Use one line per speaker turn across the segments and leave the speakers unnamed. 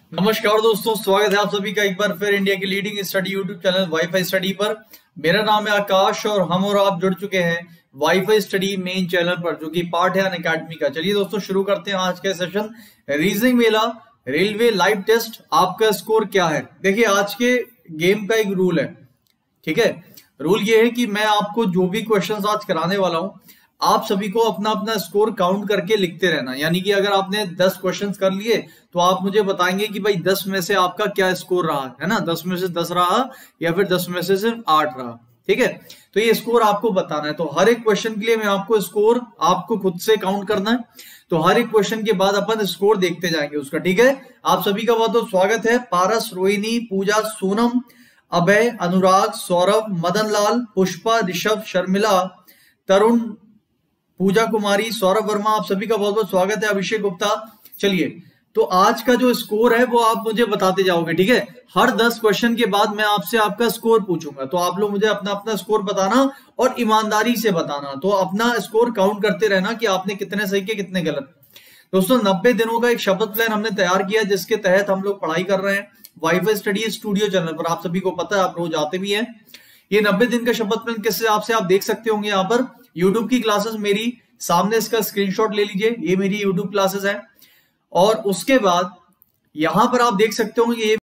नमस्कार दोस्तों, स्वागत है आप सभी का एक बार फिर इंडिया की leading study YouTube channel WiFi study पर। मेरा नाम है आकाश और हम और आप जुड़ चुके हैं वाईफाई स्टडी मेन चैनल पर, जो कि पार्ट है अनअकैडमी का। चलिए दोस्तों शुरू करते हैं आज का सेशन। रीजनिंग मेला रेलवे लाइव टेस्ट, आपका स्कोर क्या है? देखिए आज के गेम का एक रूल है, ठीक है। रूल ये है कि मैं आपको जो भी क्वेश्चंस आज कराने वाला हूं, आप सभी को अपना अपना स्कोर काउंट करके लिखते रहना। यानी कि अगर आपने 10 क्वेश्चंस कर लिए तो आप मुझे बताएंगे कि भाई 10 में से आपका क्या स्कोर रहा है ना, 10 में से 10 रहा या फिर 10 में से सिर्फ 8 रहा, ठीक है। तो ये स्कोर आपको बताना है। तो हर एक क्वेश्चन के लिए मैं आपको स्कोर आपको खुद से काउंट करना है। तो हर एक क्वेश्चन के बाद अपन स्कोर देखते जाएंगे उसका, ठीक है। आप सभी का बहुत बहुत स्वागत है। पारस, रोहिणी, पूजा, सोनम, अभय, अनुराग, सौरभ, मदन लाल, पुष्पा, ऋषभ, शर्मिला, तरुण, पूजा कुमारी, सौरभ वर्मा, आप सभी का बहुत बहुत स्वागत है। अभिषेक गुप्ता। चलिए, तो आज का जो स्कोर है वो आप मुझे बताते जाओगे, ठीक है। हर 10 क्वेश्चन के बाद मैं आपसे आपका स्कोर पूछूंगा, तो आप लोग मुझे अपना अपना स्कोर बताना और ईमानदारी से बताना। तो अपना स्कोर काउंट करते रहना कि आपने कितने सही किए कितने गलत। दोस्तों 90 दिनों का एक शपथ प्लान हमने तैयार किया, जिसके तहत हम लोग पढ़ाई कर रहे हैं वाईफाई स्टडी स्टूडियो चैनल पर। आप सभी को पता है, आप रोज आते भी हैं। ये 90 दिन का शपथ प्लान किस हिसाब से आप देख सकते होंगे यहाँ पर यूट्यूब की क्लासेस मेरी सामने, इसका स्क्रीनशॉट ले लीजिए। ये मेरी यूट्यूब क्लासेस है और उसके बाद यहां पर आप देख सकते होंगे ये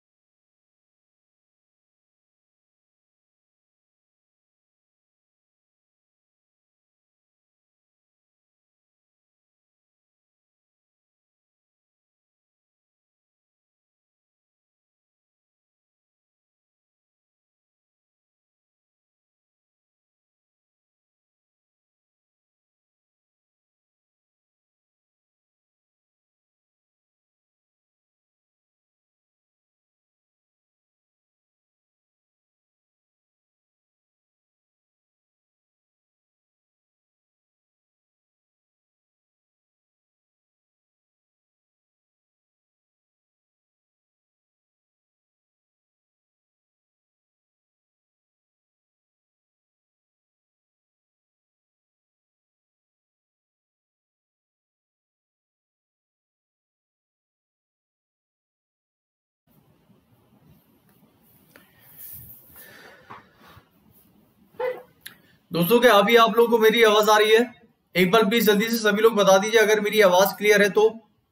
दोस्तों क्या अभी आप लोगों को मेरी आवाज आ रही है? एक बार प्लीज जल्दी से सभी लोग बता दीजिए अगर मेरी आवाज क्लियर है तो।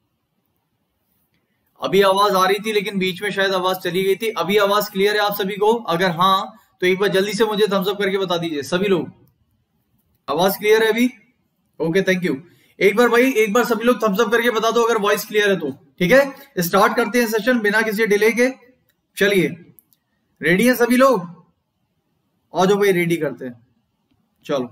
अभी आवाज आ रही थी लेकिन बीच में शायद आवाज चली गई थी। अभी आवाज क्लियर है आप सभी को? अगर हाँ तो एक बार जल्दी से मुझे थम्स अप करके बता दीजिए सभी लोग। आवाज क्लियर है अभी? Okay, thank you. एक बार भाई, एक बार सभी लोग थम्स अप करके बता दो अगर वॉइस क्लियर है तो, ठीक है। स्टार्ट करते हैं सेशन बिना किसी डिले के। चलिए, रेडी है सभी लोग? आ जाओ भाई, रेडी करते हैं, चलो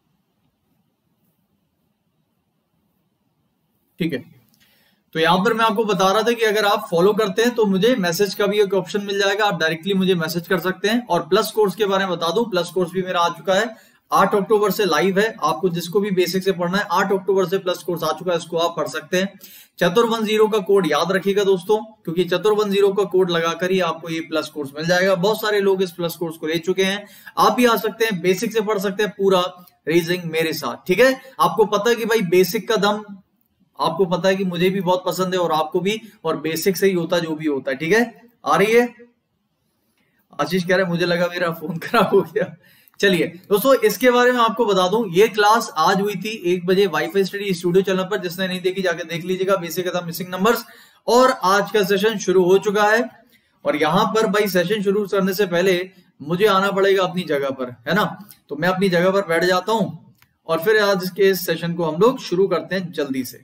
ठीक है। तो यहां पर मैं आपको बता रहा था कि अगर आप फॉलो करते हैं तो मुझे मैसेज का भी एक ऑप्शन मिल जाएगा, आप डायरेक्टली मुझे मैसेज कर सकते हैं। और प्लस कोर्स के बारे में बता दूं, प्लस कोर्स भी मेरा आ चुका है। 8 अक्टूबर से लाइव है। आपको जिसको भी बेसिक से पढ़ना है 8 अक्टूबर से प्लस कोर्स आ चुका है, इसको आप पढ़ सकते हैं। चतुर10 का कोड याद रखिएगा दोस्तों, क्योंकि चतुर10 का कोड लगाकर ही आपको ये प्लस कोर्स मिल जाएगा। बहुत सारे लोग इस प्लस कोर्स को ले चुके हैं, आप भी आ सकते हैं। बेसिक से पढ़ सकते हैं पूरा रीजनिंग मेरे साथ, ठीक है। आपको पता है कि भाई बेसिक का दम, आपको पता है कि मुझे भी बहुत पसंद है और आपको भी, और बेसिक से ही होता जो भी होता है, ठीक है। आ रही है? आशीष कह रहे हैं मुझे लगा मेरा फोन खराब हो गया। चलिए दोस्तों, इसके बारे में आपको बता दूं, ये क्लास आज हुई थी 1 बजे वाईफाई स्टडी स्टूडियो चैनल पर। जिसने नहीं देखी जाकर देख लीजिएगा, बेसिक का मिसिंग नंबर्स। और आज का सेशन शुरू हो चुका है। और यहां पर भाई सेशन शुरू करने से पहले मुझे आना पड़ेगा अपनी जगह पर, है ना। तो मैं अपनी जगह पर बैठ जाता हूं और फिर आज के इस सेशन को हम लोग शुरू करते हैं जल्दी से,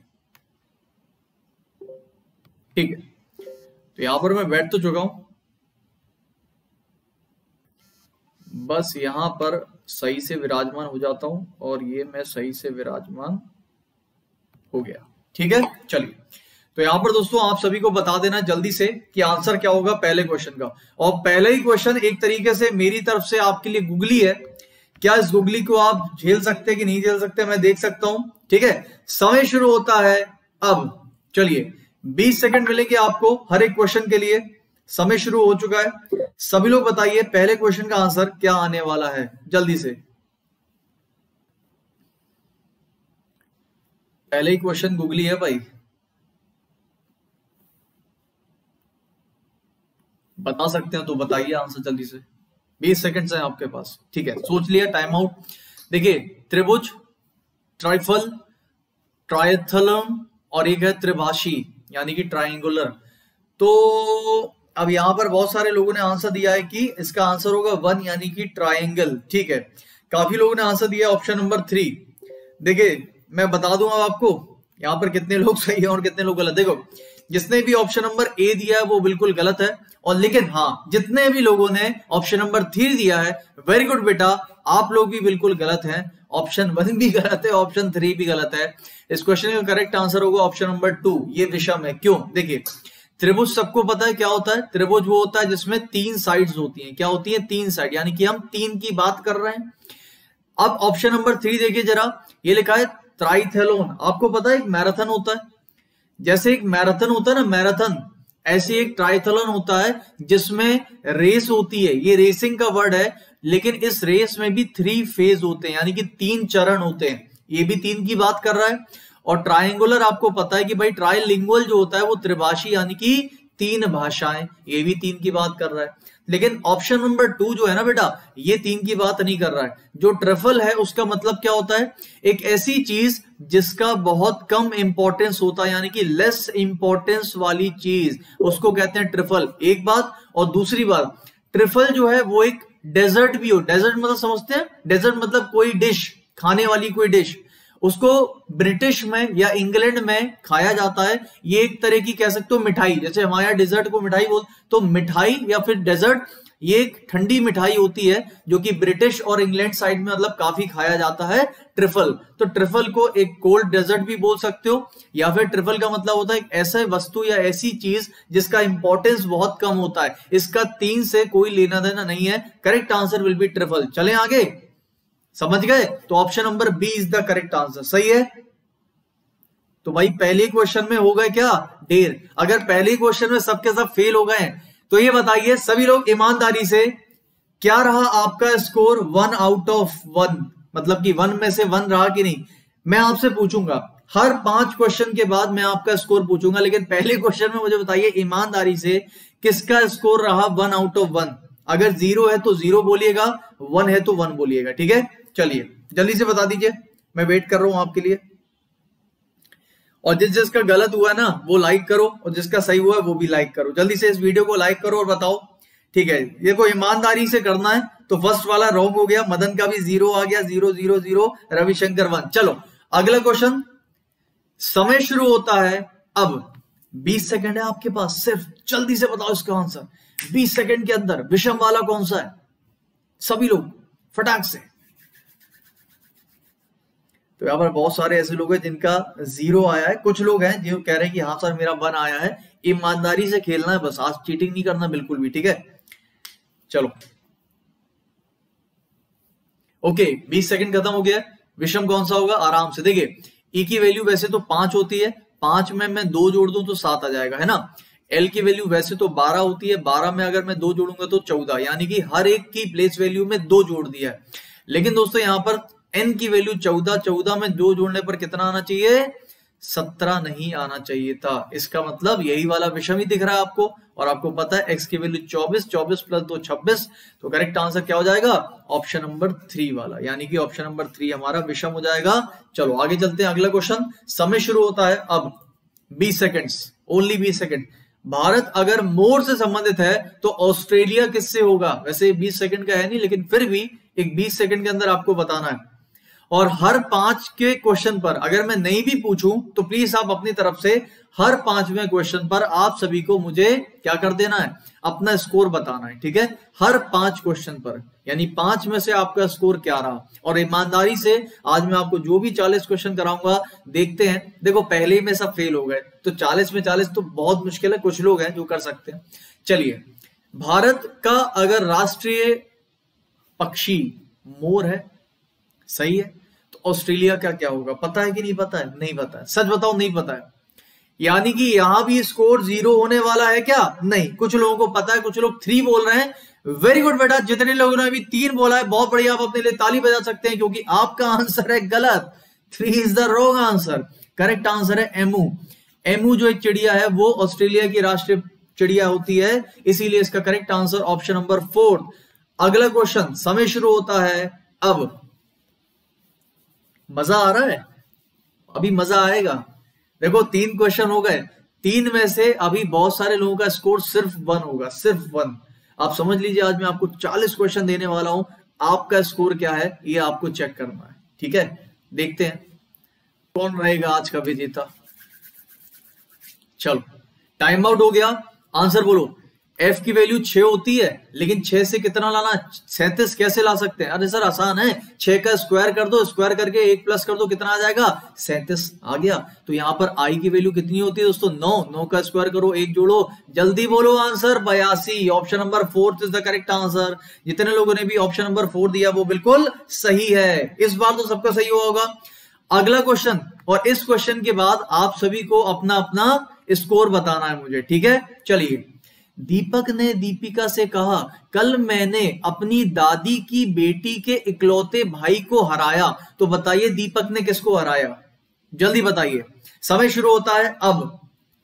ठीक है। तो यहां पर मैं बैठ तो चुका हूं, बस यहां पर सही से विराजमान हो जाता हूं और ये मैं सही से विराजमान हो गया, ठीक है। चलिए, तो यहां पर दोस्तों आप सभी को बता देना जल्दी से कि आंसर क्या होगा पहले क्वेश्चन का। और पहले ही क्वेश्चन एक तरीके से मेरी तरफ से आपके लिए गूगली है। क्या इस गूगली को आप झेल सकते हैं कि नहीं झेल सकते, मैं देख सकता हूं, ठीक है। समय शुरू होता है अब। चलिए, 20 सेकंड मिलेंगे आपको हर एक क्वेश्चन के लिए। समय शुरू हो चुका है। सभी लोग बताइए पहले क्वेश्चन का आंसर क्या आने वाला है, जल्दी से। पहले ही क्वेश्चन गूगली है भाई। बता सकते हैं तो बताइए आंसर जल्दी से, 20 सेकंड है आपके पास। ठीक है, सोच लिया, टाइम आउट। देखिए, त्रिभुज, ट्राइफल, ट्रायथलम और एक है त्रिभाषी यानी कि ट्राइंगुलर। तो अब यहां पर बहुत सारे लोगों ने आंसर दिया है कि इसका आंसर होगा 1 यानी कि ट्राइंगल। ठीक है, काफी लोगों ने आंसर दिया ऑप्शन नंबर 3। देखिए मैं बता दूंगा आपको यहां पर कितने लोग सही है और कितने लोग गलत। देखो, जिसने भी ऑप्शन नंबर ए दिया है वो बिल्कुल गलत है, और लेकिन हाँ, जितने भी लोगों ने ऑप्शन नंबर 3 दिया है, वेरी गुड बेटा, आप लोग भी बिल्कुल गलत हैं। ऑप्शन 1 भी गलत है, ऑप्शन 3 भी गलत है। इस क्वेश्चन का करेक्ट आंसर होगा ऑप्शन नंबर 2, ये विषम है। क्यों? देखिए, त्रिभुज सबको पता है क्या होता है। त्रिभुज वो होता है जिसमें 3 साइड्स होती हैं। क्या होती है? 3 साइड, यानी कि हम 3 की बात कर रहे हैं। अब ऑप्शन नंबर 3 देखिए जरा, ये लिखा है ट्राइथेलोन। आपको पता है एक मैराथन होता है, जैसे एक मैराथन होता है ना, मैराथन, ऐसे एक ट्राइथेलोन होता है जिसमें रेस होती है। ये रेसिंग का वर्ड है, लेकिन इस रेस में भी 3 फेज होते हैं, यानी कि 3 चरण होते हैं। ये भी 3 की बात कर रहा है। और ट्राइंगुलर आपको पता है कि भाई ट्राइलिंगुअल जो होता है वो त्रिभाषी यानी कि 3 भाषाएं, ये भी 3 की बात कर रहा है। लेकिन ऑप्शन नंबर 2 जो है ना बेटा, ये 3 की बात नहीं कर रहा है। जो ट्रिफल है उसका मतलब क्या होता है? एक ऐसी चीज जिसका बहुत कम इंपॉर्टेंस होता है, यानी कि लेस इंपॉर्टेंस वाली चीज, उसको कहते हैं ट्रिफल। एक बात। और दूसरी बात, ट्रिफल जो है वो एक डेजर्ट भी हो। डेजर्ट मतलब समझते हैं? डेजर्ट मतलब कोई डिश, खाने वाली कोई डिश, उसको ब्रिटिश में या इंग्लैंड में खाया जाता है। ये एक तरह की कह सकते हो मिठाई, जैसे हमारे यहाँ डिजर्ट को मिठाई बोल, तो मिठाई या फिर डेजर्ट, ये एक ठंडी मिठाई होती है जो कि ब्रिटिश और इंग्लैंड साइड में मतलब काफी खाया जाता है, ट्रिफल। तो ट्रिफल को एक कोल्ड डेजर्ट भी बोल सकते हो, या फिर ट्रिफल का मतलब होता है एक ऐसा वस्तु या ऐसी चीज जिसका इंपॉर्टेंस बहुत कम होता है। इसका 3 से कोई लेना देना नहीं है। Correct answer will be trifle. चलें आगे, समझ गए? तो option number B is the correct answer. सही है। तो भाई पहले क्वेश्चन में हो गए क्या? ढेर। अगर पहले क्वेश्चन में सबके सब फेल हो गए तो ये बताइए सभी लोग ईमानदारी से, क्या रहा आपका स्कोर 1 आउट ऑफ 1, मतलब कि 1 में से 1 रहा कि नहीं? मैं आपसे पूछूंगा हर 5 क्वेश्चन के बाद मैं आपका स्कोर पूछूंगा, लेकिन पहले क्वेश्चन में मुझे बताइए ईमानदारी से किसका स्कोर रहा 1 आउट ऑफ 1। अगर 0 है तो 0 बोलिएगा, 1 है तो 1 बोलिएगा। ठीक है, चलिए जल्दी से बता दीजिए, मैं वेट कर रहा हूं आपके लिए। और जिसका गलत हुआ ना वो लाइक करो, और जिसका सही हुआ है वो भी लाइक करो। जल्दी से इस वीडियो को लाइक करो और बताओ। ठीक है, ये को ईमानदारी से करना है। तो फर्स्ट वाला रॉन्ग हो गया, मदन का भी 0 आ गया, 0 0 0, रविशंकर 1। चलो अगला क्वेश्चन। समय शुरू होता है अब। 20 सेकंड है आपके पास, सिर्फ जल्दी से बताओ इसका आंसर 20 सेकंड के अंदर। विषम वाला कौन सा है? सभी लोग फटाक से। तो यहाँ पर बहुत सारे ऐसे लोग हैं जिनका 0 आया है, कुछ लोग हैं जो कह रहे हैं कि हाँ सर मेरा 1 आया है। ईमानदारी से खेलना है बस, आज चीटिंग नहीं करना बिल्कुल भी। ठीक है, चलो ओके, 20 सेकंड खत्म हो गया। विषम कौन सा होगा? आराम से देखिए, ई की वैल्यू वैसे तो 5 होती है, 5 में मैं 2 जोड़ दूं तो 7 आ जाएगा, है ना। एल की वैल्यू वैसे तो 12 होती है, 12 में अगर मैं 2 जोड़ूंगा तो 14, यानी कि हर एक की प्लेस वैल्यू में 2 जोड़ दिया है। लेकिन दोस्तों यहाँ पर एन की वैल्यू 14, 14 में 2 जोड़ने पर कितना आना चाहिए? 17 नहीं आना चाहिए था। इसका मतलब यही वाला विषम ही दिख रहा है आपको, और आपको पता है एक्स की वैल्यू 24, 24 प्लस 2 26। तो करेक्ट आंसर क्या हो जाएगा? ऑप्शन नंबर 3 वाला, यानी कि ऑप्शन नंबर 3 हमारा विषम हो जाएगा। चलो आगे चलते हैं, अगला क्वेश्चन। समय शुरू होता है अब। 20 सेकेंड्स, ओनली 20 सेकेंड। भारत अगर मोर से संबंधित है तो ऑस्ट्रेलिया किससे होगा? वैसे 20 सेकंड का है नहीं, लेकिन फिर भी एक 20 सेकंड के अंदर आपको बताना है। और हर 5 के क्वेश्चन पर अगर मैं नहीं भी पूछूं तो प्लीज आप अपनी तरफ से हर 5वें क्वेश्चन पर आप सभी को मुझे क्या कर देना है? अपना स्कोर बताना है। ठीक है, हर 5 क्वेश्चन पर, यानी 5 में से आपका स्कोर क्या रहा। और ईमानदारी से आज मैं आपको जो भी 40 क्वेश्चन कराऊंगा, देखते हैं। देखो पहले ही में सब फेल हो गए, तो 40 में 40 तो बहुत मुश्किल है, कुछ लोग हैं जो कर सकते हैं। चलिए, भारत का अगर राष्ट्रीय पक्षी मोर है, सही है, तो ऑस्ट्रेलिया का क्या होगा? पता है कि नहीं पता है? नहीं पता है, सच बताओ नहीं पता है। यानी कि यहां भी स्कोर 0 होने वाला है क्या? नहीं। कुछ लोगों को पता है, कुछ लोग 3 बोल रहे हैं। वेरी गुड बेटा, जितने लोगों ने अभी 3 बोला है बहुत बढ़िया, आप अपने लिए ताली बजा सकते हैं, क्योंकि आपका आंसर है गलत। 3 is the wrong answer. Correct answer है एमू। एमू जो एक चिड़िया है वो ऑस्ट्रेलिया की राष्ट्रीय चिड़िया होती है, इसीलिए इसका करेक्ट आंसर ऑप्शन नंबर 4। अगला क्वेश्चन, समय शुरू होता है अब। मजा आ रहा है? अभी मजा आएगा। देखो 3 क्वेश्चन हो गए, 3 में से अभी बहुत सारे लोगों का स्कोर सिर्फ 1 होगा, सिर्फ 1। आप समझ लीजिए आज मैं आपको 40 क्वेश्चन देने वाला हूं, आपका स्कोर क्या है ये आपको चेक करना है। ठीक है, देखते हैं कौन रहेगा आज का विजेता। चलो टाइम आउट हो गया, आंसर बोलो। एफ की वैल्यू 6 होती है, लेकिन 6 से कितना लाना? 37 कैसे ला सकते हैं? अरे सर आसान है, 6 का स्क्वायर कर दो, स्क्वायर करके 1 प्लस कर दो, कितना आ जाएगा? 37 आ गया। तो यहां पर आई की वैल्यू कितनी होती है दोस्तों? 9। 9 का स्क्वायर करो, 1 जोड़ो, जल्दी बोलो answer 82। Option number 4 is the correct answer. जितने लोगों ने भी ऑप्शन नंबर 4 दिया वो बिल्कुल सही है। इस बार तो सबका सही होगा। अगला क्वेश्चन, और इस क्वेश्चन के बाद आप सभी को अपना अपना स्कोर बताना है मुझे। ठीक है, चलिए। दीपक ने दीपिका से कहा, कल मैंने अपनी दादी की बेटी के इकलौते भाई को हराया। तो बताइए दीपक ने किसको हराया? जल्दी बताइए, समय शुरू होता है अब।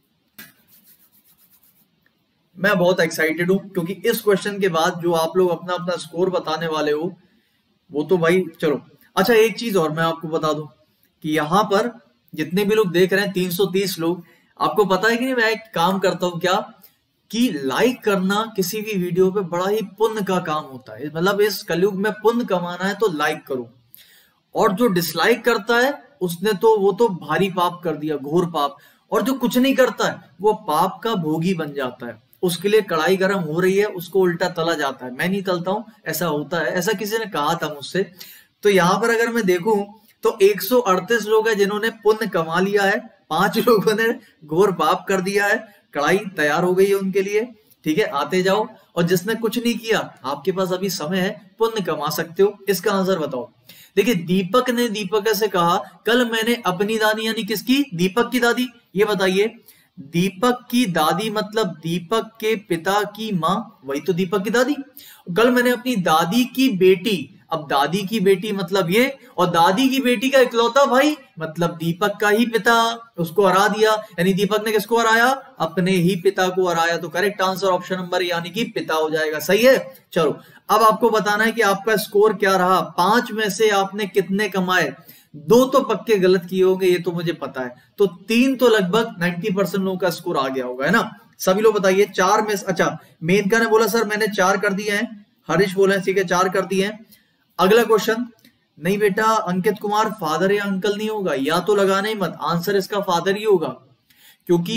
मैं बहुत एक्साइटेड हूं क्योंकि इस क्वेश्चन के बाद जो आप लोग अपना अपना स्कोर बताने वाले हो वो तो भाई चलो। अच्छा एक चीज और मैं आपको बता दूं कि यहां पर जितने भी लोग देख रहे हैं 330 लोग, आपको पता है कि नहीं मैं एक काम करता हूं क्या कि लाइक करना किसी भी वीडियो पे बड़ा ही पुण्य का काम होता है। मतलब इस कलयुग में पुण्य कमाना है तो लाइक करो, और जो डिसलाइक करता है उसने तो वो तो भारी पाप कर दिया, घोर पाप। और जो कुछ नहीं करता है वो पाप का भोगी बन जाता है। उसके लिए कढ़ाई गर्म हो रही है, उसको उल्टा तला जाता है। मैं नहीं तलता हूं, ऐसा होता है, ऐसा किसी ने कहा था मुझसे। तो यहां पर अगर मैं देखूं तो 138 लोग हैं जिन्होंने पुण्य कमा लिया है, 5 लोगों ने घोर पाप कर दिया है। कढ़ाई तैयार हो गई है उनके लिए। ठीक है, आते जाओ। और जिसने कुछ नहीं किया, आपके पास अभी समय है, पुण्य कमा सकते हो। इसका आंसर बताओ। देखिए दीपक ने दीपिका से कहा, कल मैंने अपनी दादी, यानी किसकी? दीपक की दादी। ये बताइए, दीपक की दादी मतलब दीपक के पिता की मां, वही तो दीपक की दादी। कल मैंने अपनी दादी की बेटी, अब दादी की बेटी मतलब ये, और दादी की बेटी का इकलौता भाई मतलब दीपक का ही पिता, उसको हरा दिया। यानी दीपक ने किसको हराया? अपने ही पिता को हराया। तो करेक्ट आंसर ऑप्शन नंबर यानी कि पिता हो जाएगा। सही है। चलो अब आपको बताना है कि आपका स्कोर क्या रहा। 5 में से आपने कितने कमाए? 2 तो पक्के गलत किए होंगे, ये तो मुझे पता है। तो 3 तो लगभग 90% लोगों का स्कोर आ गया होगा, है ना? सभी लोग बताइए 4 में। अच्छा मेनका ने बोला सर मैंने 4 कर दिए हैं। हरीश बोले ठीक है 4 कर दिए हैं। अगला क्वेश्चन, नहीं बेटा अंकित कुमार फादर या अंकल नहीं होगा, या तो लगाना ही मत, आंसर इसका फादर ही होगा। क्योंकि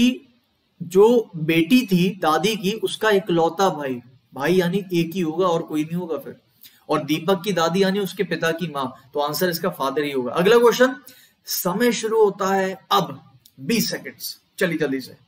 जो बेटी थी दादी की, उसका इकलौता भाई, भाई यानी एक ही होगा और कोई नहीं होगा फिर। और दीपक की दादी यानी उसके पिता की मां, तो आंसर इसका फादर ही होगा। अगला क्वेश्चन, समय शुरू होता है अब, 20 सेकेंड्स। चलिए जल्दी से।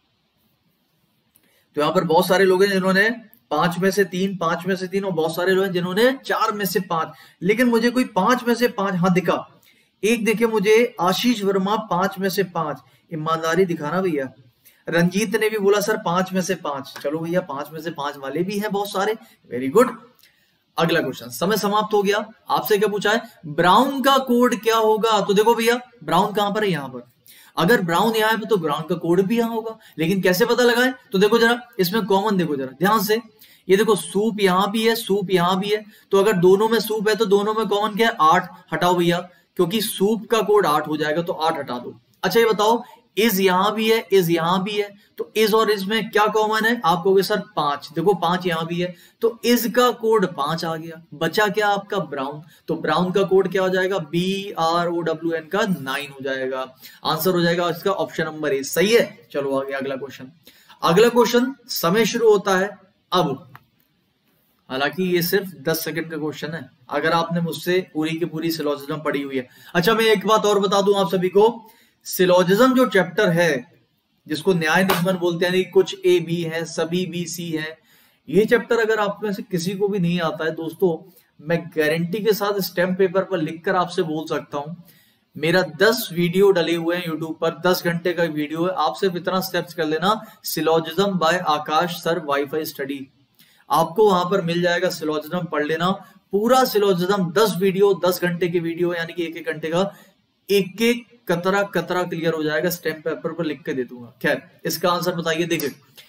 तो यहां पर बहुत सारे लोग हैं जिन्होंने 5 में से 3, 5 में से 3, और बहुत सारे लोग हैं जिन्होंने 4 में से 5। लेकिन मुझे कोई 5 में से 5, हाँ दिखा एक, देखिए मुझे आशीष वर्मा 5 में से 5। ईमानदारी दिखाना भैया। रंजीत ने भी बोला सर 5 में से 5। चलो भैया 5 में से 5 वाले भी हैं बहुत सारे, वेरी गुड। अगला क्वेश्चन, समय समाप्त हो गया। आपसे क्या पूछा है? ब्राउन का कोड क्या होगा? तो देखो भैया ब्राउन कहां पर है? यहां पर। अगर ब्राउन यहां है तो ब्राउन का कोड भी यहां होगा। लेकिन कैसे पता लगाए? तो देखो जरा इसमें कॉमन देखो जरा ध्यान से। ये देखो सूप यहां भी है, सूप यहां भी है। तो अगर दोनों में सूप है तो दोनों में कॉमन क्या है? 8। हटाओ भैया, क्योंकि सूप का कोड 8 हो जाएगा, तो 8 हटा दो। अच्छा ये बताओ, इज यहां भी है, इज यहां भी है, तो इज और इज में क्या कॉमन है? आप कहोगे सर 5। देखो 5 यहां भी है, तो इज का कोड 5 आ गया। बचा क्या आपका? ब्राउन। तो ब्राउन का कोड क्या हो जाएगा? BROWN का 9 हो जाएगा। आंसर हो जाएगा इसका ऑप्शन नंबर ए। सही है। चलो आगे अगला क्वेश्चन। अगला क्वेश्चन, समय शुरू होता है अब। हालांकि ये सिर्फ 10 सेकंड का क्वेश्चन है, अगर आपने मुझसे पूरी की पूरी सिलोजिज्म पढ़ी हुई है। अच्छा मैं एक बात और बता दूं आप सभी को, सिलोजिज्म जो चैप्टर है जिसको न्याय निगमन बोलते हैं, कुछ ए बी है, सभी बी सी है, ये चैप्टर अगर आप में से किसी को भी नहीं आता है दोस्तों, मैं गारंटी के साथ स्टैम्प पेपर पर लिखकर आपसे बोल सकता हूं, मेरा 10 वीडियो डले हुए हैं यूट्यूब पर, 10 घंटे का वीडियो है। आप सिर्फ इतना स्टेप्स कर लेना, syllogism by Aakash sir WiFi study, आपको वहां पर मिल जाएगा। सिलोजिज्म पढ़ लेना, पूरा सिलोजिज्म 10 वीडियो, 10 घंटे के वीडियो, यानी कि 1-1 घंटे का, एक एक कतरा कतरा क्लियर हो जाएगा। स्टैम्प पेपर पर लिख के दे दूंगा। खैर इसका आंसर बताइए। देखिए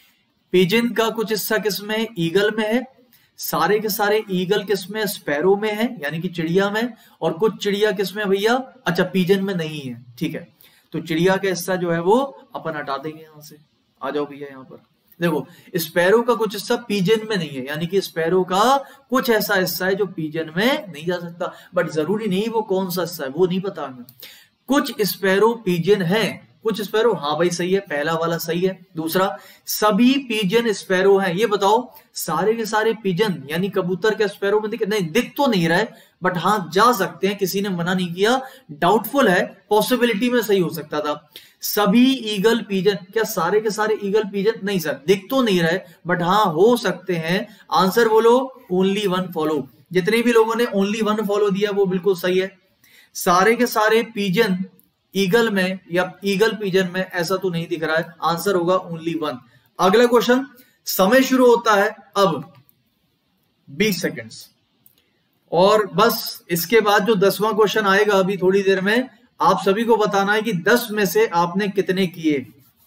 पिजन का कुछ हिस्सा किसमें है? ईगल में है। सारे के सारे ईगल किसमें? स्पैरो में है, यानी कि चिड़िया में। और कुछ चिड़िया किसमें भैया? अच्छा, पिजन में नहीं है, ठीक है। तो चिड़िया का हिस्सा जो है वो अपन हटा देंगे यहां से। आ जाओ भैया यहाँ पर देखो, स्पैरो का कुछ हिस्सा पिजन में नहीं है, यानी कि स्पैरो का कुछ ऐसा हिस्सा है जो पिजन में नहीं जा सकता। बट जरूरी नहीं वो कौन सा हिस्सा है वो नहीं पता हमें। कुछ स्पैरो पिजन है, कुछ स्पैरो, हाँ भाई सही है, पहला वाला सही है। दूसरा, सभी पिजन स्पैरो हैं। ये बताओ सारे के सारे पिजन यानी कबूतर के स्पैरो में दिख तो नहीं रहा है, बट हाँ जा सकते हैं, किसी ने मना नहीं किया। डाउटफुल है, पॉसिबिलिटी में सही हो सकता था। सभी ईगल पिजन, क्या सारे के सारे ईगल पिजन? नहीं सर, दिख तो नहीं रहा है, बट हाँ हो सकते हैं। आंसर बोलो, ओनली वन फॉलो। जितने भी लोगों ने ओनली वन फॉलो दिया वो बिल्कुल सही है। सारे के सारे पिजन ईगल में या ईगल पिजन में ऐसा तो नहीं दिख रहा है, आंसर होगा ओनली वन। अगला क्वेश्चन, समय शुरू होता है अब 20 सेकेंड्स, और बस इसके बाद जो 10वां क्वेश्चन आएगा अभी थोड़ी देर में, आप सभी को बताना है कि 10 में से आपने कितने किए।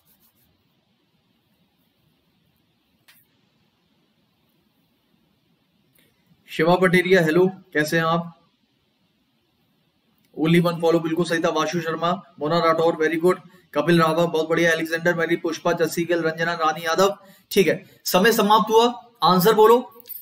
शिवा पटेरिया हेलो, कैसे हैं आप? ओनली वन फॉलो बिल्कुल सही था। वाशु शर्मा, मोना राठौर वेरी गुड, कपिल रावत बहुत बढ़िया, अलेक्जेंडर मेरी, पुष्पा चसीगल, रंजना रानी यादव, ठीक है। समय समाप्त हुआ, आंसर बोलो।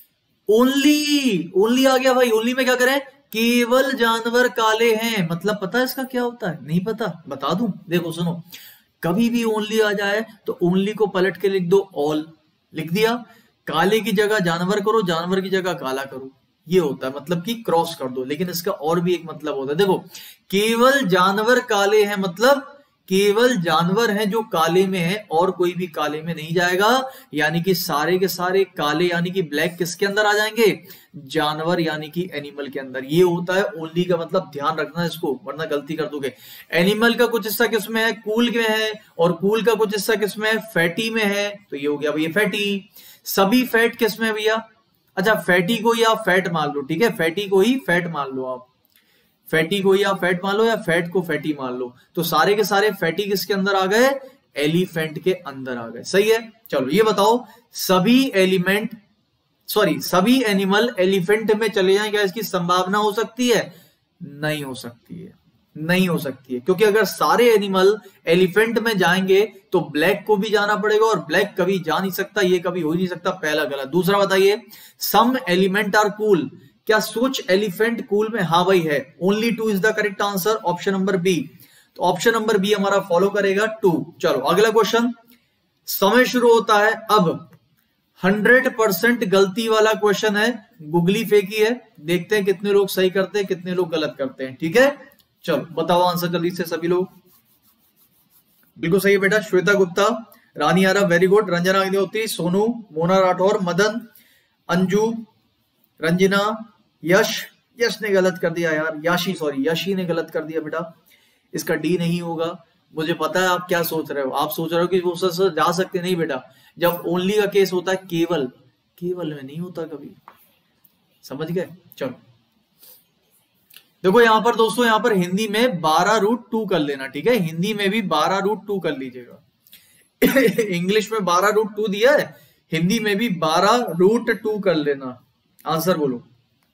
ओनली, ओनली आ गया भाई। ओनली में क्या करें? केवल जानवर काले हैं, मतलब पता है इसका क्या होता है? नहीं पता, बता दूं, देखो सुनो, कभी भी ओनली आ जाए तो ओनली को पलट के लिख दो ऑल, लिख दिया। काले की जगह जानवर करो, जानवर की जगह काला करो, ये होता है, मतलब कि क्रॉस कर दो। लेकिन इसका और भी एक मतलब होता है, देखो केवल जानवर काले हैं, मतलब केवल जानवर हैं जो काले में है, और कोई भी काले में नहीं जाएगा। यानी कि सारे के सारे काले यानी कि ब्लैक किसके अंदर आ जाएंगे? जानवर यानी कि एनिमल के अंदर। ये होता है ओनली का मतलब, ध्यान रखना इसको वरना गलती कर दोगे। एनिमल का कुछ हिस्सा किसमें है? कूल में है, और कूल का कुछ हिस्सा किसमें है? फैटी में है, तो ये हो गया भैया फैटी। सभी फैट किसमें है भैया? अच्छा, फैटी को ही आप फैट मान लो, ठीक है, फैटी को ही फैट मान लो आप, फैटी को ही आप फैट मान लो या फैट को फैटी मान लो। तो सारे के सारे फैटी किसके अंदर आ गए? एलिफेंट के अंदर आ गए, सही है। चलो ये बताओ, सभी एलिमेंट सॉरी सभी एनिमल एलिफेंट में चले जाएं, क्या इसकी संभावना हो सकती है? नहीं हो सकती है, नहीं हो सकती है, क्योंकि अगर सारे एनिमल एलिफेंट में जाएंगे तो ब्लैक को भी जाना पड़ेगा, और ब्लैक कभी जा नहीं सकता, ये कभी हो ही नहीं सकता, पहला गलत। दूसरा बताइए, सम एलिमेंट आर कूल, क्या कुछ एलिफेंट कूल में? हाँ भाई है, only 2 is the correct answer, option number B. तो ऑप्शन नंबर बी हमारा फॉलो करेगा 2। चलो अगला क्वेश्चन, समय शुरू होता है अब। 100% गलती वाला क्वेश्चन है, गुगली फेंकी है, देखते हैं कितने लोग सही करते हैं कितने लोग गलत करते हैं, ठीक है। चलो बताओ आंसर जल्दी से सभी लोग। बिल्कुल सही है बेटा, श्वेता गुप्ता, रानी आरा वेरी गुड, रंजना अग्निहोत्री, सोनू, मोना राठौर, मदन, अंजू, रंजना, यश ने गलत कर दिया यार, यशी ने गलत कर दिया बेटा, इसका डी नहीं होगा। मुझे पता है आप क्या सोच रहे हो, आप सोच रहे हो कि वो सर जा सकते, नहीं बेटा, जब ओनली का केस होता है केवल में नहीं होता कभी, समझ गए। चलो देखो यहां पर दोस्तों, यहां पर हिंदी में 12√2 कर लेना, ठीक है, हिंदी में भी 12√2 कर लीजिएगा। इंग्लिश में 12√2 दिया है, हिंदी में भी 12√2 कर लेना। आंसर बोलो।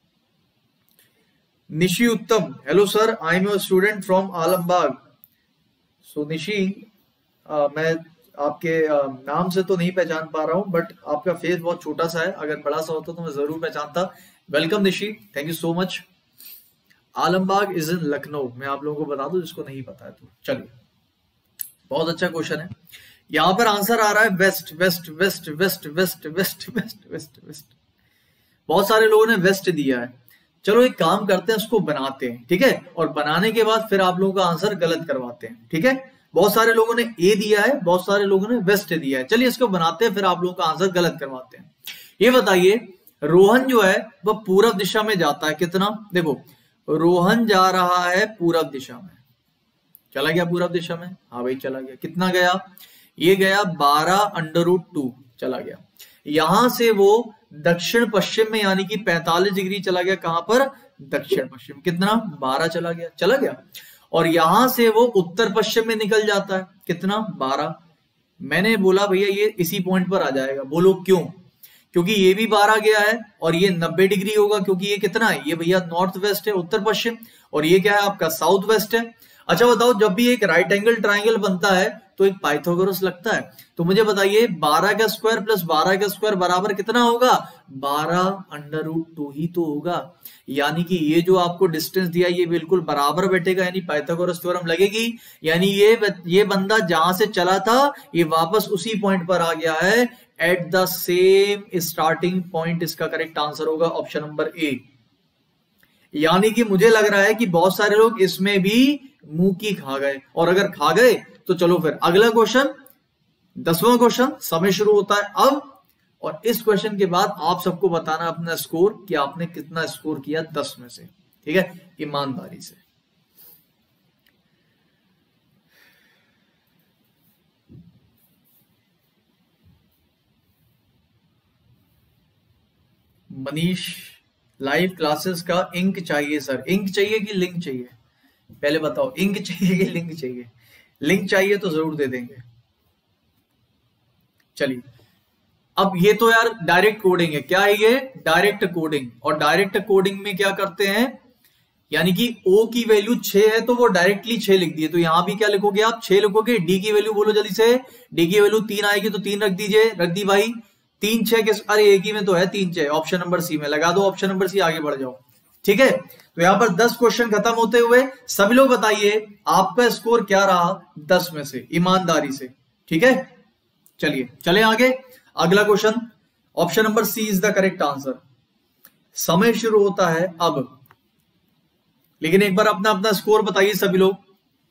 Nishi Uttam, hello sir, I am your student from Alambagh. So Nishi, मैं आपके नाम से तो नहीं पहचान पा रहा हूं, बट आपका फेस बहुत छोटा सा है, अगर बड़ा सा होता तो मैं जरूर पहचानता। Welcome Nishi, thank you so much. Alambagh is in Lucknow, मैं आप लोगों को बता दूं जिसको नहीं पता है तो। चलिए, बहुत अच्छा क्वेश्चन है। यहां पर आंसर आ रहा है west west west west west west west west west. बहुत सारे लोगों ने वेस्ट दिया है। चलो एक काम करते हैं, उसको बनाते हैं, ठीक है, और बनाने के बाद फिर आप लोगों का आंसर गलत करवाते हैं, ठीक है। बहुत सारे लोगों ने ए दिया है, बहुत सारे लोगों ने वेस्ट दिया है। चलिए इसको बनाते हैं, फिर आप लोगों का आंसर गलत करवाते हैं। ये बताइए, रोहन जो है वह पूरब दिशा में जाता है कितना? देखो रोहन जा रहा है पूरब दिशा में, चला गया पूरब दिशा में, हाँ भाई चला गया। कितना गया? ये गया 12√2 चला गया। यहां से वो दक्षिण पश्चिम में यानी कि 45 डिग्री चला गया, कहां पर? दक्षिण पश्चिम। कितना? 12 चला गया। और यहां से वो उत्तर पश्चिम में निकल जाता है, कितना? 12। मैंने बोला भैया ये इसी पॉइंट पर आ जाएगा। बोलो क्यों? क्योंकि ये भी 12 गया है और ये 90 डिग्री होगा, क्योंकि ये कितना है, ये भैया नॉर्थ वेस्ट है, उत्तर पश्चिम, और ये क्या है आपका साउथ वेस्ट है। अच्छा बताओ, जब भी एक राइट एंगल ट्राइंगल बनता है तो एक पाइथागोरस लगता है। तो मुझे बताइए 12 का स्क्वायर प्लस 12 का स्क्वायर बराबर कितना होगा? 12√2 ही तो होगा। यानी कि ये जो आपको डिस्टेंस दिया ये बिल्कुल बराबर बैठेगा, यानी पाइथागोरस थ्योरम लगेगी। यानी ये बंदा जहां से चला था ये वापस उसी पॉइंट पर आ गया है, at the same starting point. इसका करेक्ट आंसर होगा ऑप्शन नंबर ए। यानी कि मुझे लग रहा है कि बहुत सारे लोग इसमें भी मुंह की खा गए, और अगर खा गए तो चलो फिर अगला क्वेश्चन, 10वां क्वेश्चन। समय शुरू होता है अब, और इस क्वेश्चन के बाद आप सबको बताना अपना स्कोर कि आपने कितना स्कोर किया 10 में से। ठीक है, ईमानदारी से। मनीष, लाइव क्लासेस का इंक चाहिए सर। इंक चाहिए कि लिंक चाहिए? पहले बताओ, इंक चाहिए कि लिंक चाहिए? लिंक चाहिए तो जरूर दे देंगे। चलिए, अब ये तो यार डायरेक्ट कोडिंग है। क्या है ये? Direct coding. और डायरेक्ट कोडिंग में क्या करते हैं, यानी कि O की वैल्यू 6 है तो वो डायरेक्टली 6 लिख दिए। तो यहां भी क्या लिखोगे आप? 6 लिखोगे। D की वैल्यू बोलो जल्दी से। D की वैल्यू 3 आएगी तो 3 रख दीजिए। रख दी भाई। 3 6 किस, अरे एक ही में तो है 3 6। ऑप्शन नंबर सी में लगा दो। ऑप्शन नंबर सी, आगे बढ़ जाओ। ठीक है, तो यहां पर 10 क्वेश्चन खत्म होते हुए सभी लोग बताइए आपका स्कोर क्या रहा 10 में से, ईमानदारी से। ठीक है, चलिए चले आगे। अगला question, option number C is the correct answer. समय शुरू होता है अब, लेकिन एक बार अपना अपना स्कोर बताइए सभी लोग।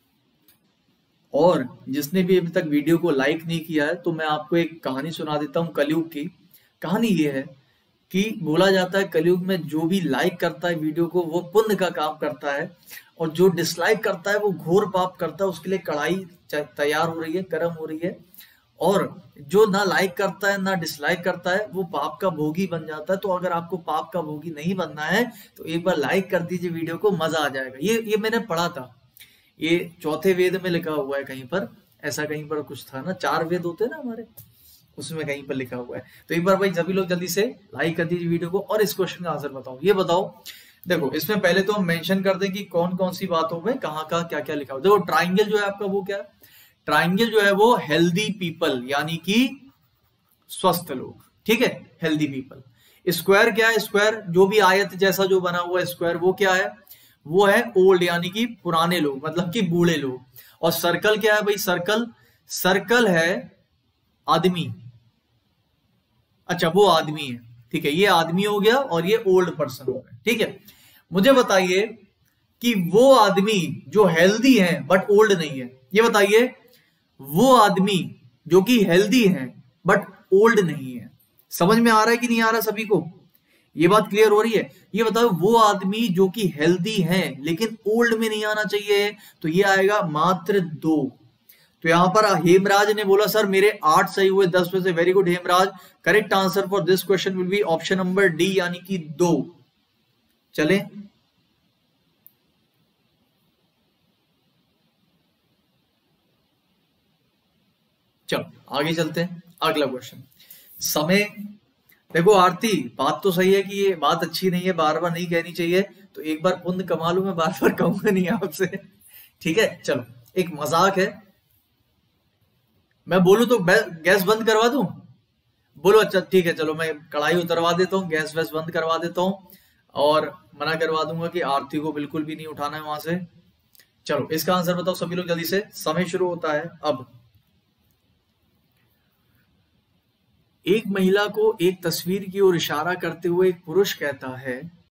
और जिसने भी अभी तक वीडियो को लाइक नहीं किया है तो मैं आपको एक कहानी सुना देता हूं कलयुग की। कहानी ये है कि बोला जाता है कलयुग में जो भी लाइक करता है वीडियो को वो पुण्य का काम करता है, और जो डिसलाइक करता है वो घोर पाप करता है। उसके लिए कढ़ाई तैयार हो रही है, गर्म हो रही है। और जो ना लाइक करता है ना डिसलाइक करता है वो पाप का भोगी बन जाता है। तो अगर आपको पाप का भोगी नहीं बनना है तो एक बार लाइक कर दीजिए वीडियो को, मजा आ जाएगा। ये मैंने पढ़ा था, ये 4थे वेद में लिखा हुआ है कहीं पर, ऐसा कहीं पर कुछ था ना, 4 वेद होते हैं ना हमारे, उसमें कहीं पर लिखा हुआ है। तो एक बार भाई सभी लोग जल्दी से लाइक कर दीजिए वीडियो को, और इस क्वेश्चन का आंसर बताओ। ये बताओ, देखो इसमें पहले तो हम मेंशन कर दें कि कौन कौन सी बातों में कहाँ का क्या क्या लिखा हुआ है। देखो ट्राइंगल जो है आपका वो क्या है? ट्राइंगल जो है वो हेल्दी पीपल, यानी कि स्वस्थ लोग। ठीक है, हेल्दी पीपल। स्क्वायर क्या है? स्क्वायर जो भी आयत जैसा जो बना हुआ है स्क्वायर, वो क्या है? वो है ओल्ड, यानी कि पुराने लोग, मतलब कि बूढ़े लोग। और सर्कल क्या है भाई? सर्कल है आदमी। अच्छा, वो आदमी है। ठीक है, ये आदमी हो गया और ये ओल्ड पर्सन हो गया। ठीक है, मुझे बताइए कि वो आदमी जो हेल्दी है बट ओल्ड नहीं है, ये बताइए, वो आदमी जो कि हेल्दी है बट ओल्ड नहीं है। समझ में आ रहा है कि नहीं आ रहा सभी को? ये बात क्लियर हो रही है? ये बताओ, वो आदमी जो कि हेल्दी है लेकिन ओल्ड में नहीं आना चाहिए, तो ये आएगा मात्र 2। तो यहां पर हेमराज ने बोला सर मेरे 8 सही हुए 10 में से। Very good Hemraj, correct answer for this question will be option number D, यानी कि 2। चले, चलो आगे चलते हैं। अगला क्वेश्चन, समय। देखो आरती, बात तो सही है कि ये बात अच्छी नहीं है, बार बार नहीं कहनी चाहिए, तो एक बार पुण्य कमा लूं, मैं बार बार कहूंगा नहीं आपसे। ठीक है, चलो एक मजाक है, मैं बोलूं तो गैस बंद करवा दूं? बोलो अच्छा ठीक है, चलो मैं कढ़ाई उतरवा देता हूँ, गैस वैस बंद करवा देता हूँ, और मना करवा दूंगा कि आरती को बिल्कुल भी नहीं उठाना है वहां से। चलो इसका आंसर बताओ सभी लोग जल्दी से। समय शुरू होता है अब। एक महिला को एक तस्वीर की ओर इशारा करते हुए एक पुरुष कहता है,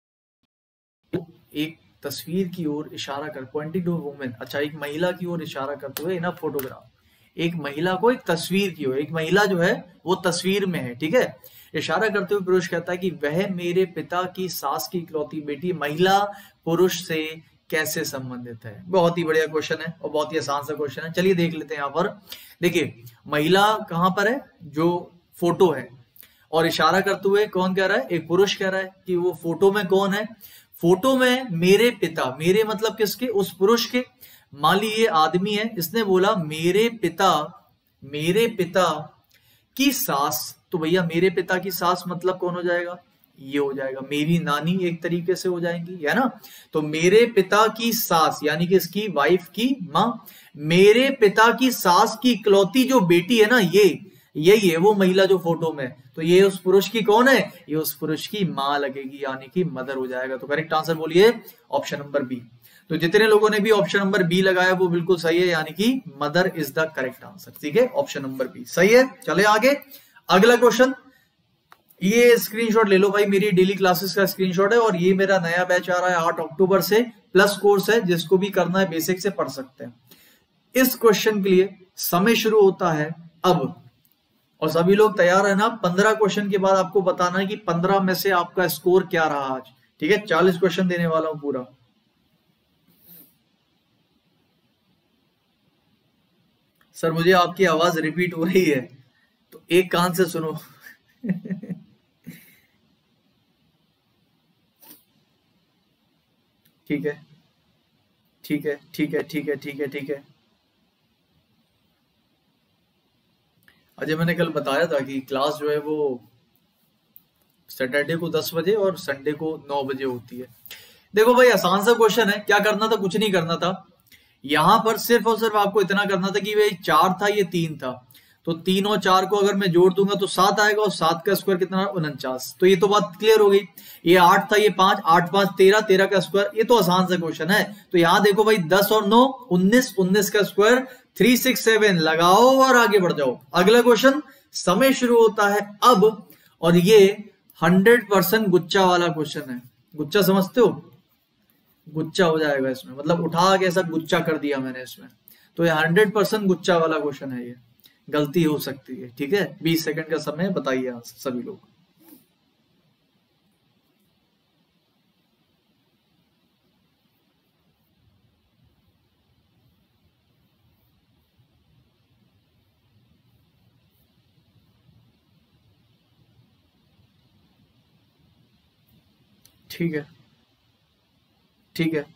एक तस्वीर की ओर इशारा कर, पॉइंटिंग टू वुमेन। अच्छा, एक महिला की ओर इशारा करते हुए इन अ फोटोग्राफ, एक महिला को एक तस्वीर की ओर, एक महिला जो है वो तस्वीर में है। ठीक है, इशारा करते हुए पुरुष कहता है कि वह मेरे पिता की सास की इकलौती बेटी। महिला पुरुष से कैसे संबंधित है? बहुत ही बढ़िया क्वेश्चन है और बहुत ही आसान सा क्वेश्चन है। चलिए देख लेते हैं। यहाँ पर देखिए, महिला कहां पर है? जो फोटो है, और इशारा करते हुए कौन कह रहा है? एक पुरुष कह रहा है कि वो फोटो में कौन है? फोटो में मेरे पिता। मेरे मतलब किसके? उस पुरुष के। मान ली ये आदमी है, इसने बोला मेरे पिता मेरे पिता की सास, तो भैया मेरे पिता की सास मतलब कौन हो जाएगा, ये हो जाएगा मेरी नानी, एक तरीके से हो जाएंगी, है ना। तो मेरे पिता की सास यानी कि इसकी वाइफ की माँ, मेरे पिता की सास की इकलौती जो बेटी है ना, यही है वो महिला जो फोटो में, तो ये उस पुरुष की कौन है, ये उस पुरुष की माँ लगेगी, यानी कि मदर हो जाएगा। तो करेक्ट आंसर बोलिए ऑप्शन नंबर बी। तो जितने लोगों ने भी ऑप्शन नंबर बी लगाया वो बिल्कुल सही है, यानी कि mother is the correct answer. ठीक है, ऑप्शन नंबर बी सही है। चले आगे, अगला क्वेश्चन, ये स्क्रीनशॉट ले लो भाई, मेरी डेली क्लासेस का स्क्रीनशॉट है, और ये मेरा नया बैच आ रहा है 8 अक्टूबर से, प्लस कोर्स है, जिसको भी करना है बेसिक से पढ़ सकते हैं। इस क्वेश्चन के लिए समय शुरू होता है अब, और सभी लोग तैयार है ना। 15 क्वेश्चन के बाद आपको बताना है कि 15 में से आपका स्कोर क्या रहा आज। ठीक है, 40 क्वेश्चन देने वाला हूं पूरा। सर मुझे आपकी आवाज रिपीट हो रही है, तो एक कान से सुनो। ठीक है, ठीक है, ठीक है, ठीक है, ठीक है, ठीक है। अजय मैंने कल बताया था कि क्लास जो है वो सैटरडे को 10 बजे और संडे को 9 बजे होती है। देखो भाई आसान सा क्वेश्चन है, क्या करना था, कुछ नहीं करना था। यहां पर सिर्फ और सिर्फ आपको इतना करना था कि भाई 4 था, ये 3 था, तो 3 और 4 को अगर मैं जोड़ दूंगा तो 7 आएगा, और 7 का स्क्वायर कितना, 49। तो ये तो बात क्लियर हो गई। ये 8 था, ये 5, 8 5 13, 13 का स्क्वायर, ये तो आसान सा क्वेश्चन है। तो यहां देखो भाई 10 और 9 19, 19 का स्क्वायर 367, लगाओ और आगे बढ़ जाओ। अगला क्वेश्चन, समय शुरू होता है अब, और ये 100% गुच्चा वाला क्वेश्चन है। गुच्चा समझते हो, गुच्चा हो जाएगा इसमें, मतलब उठा के ऐसा गुच्चा कर दिया मैंने इसमें। तो ये 100% गुच्चा वाला क्वेश्चन है, ये गलती हो सकती है। ठीक है, 20 सेकंड का समय, बताइए सभी लोग। ठीक है, ठीक है,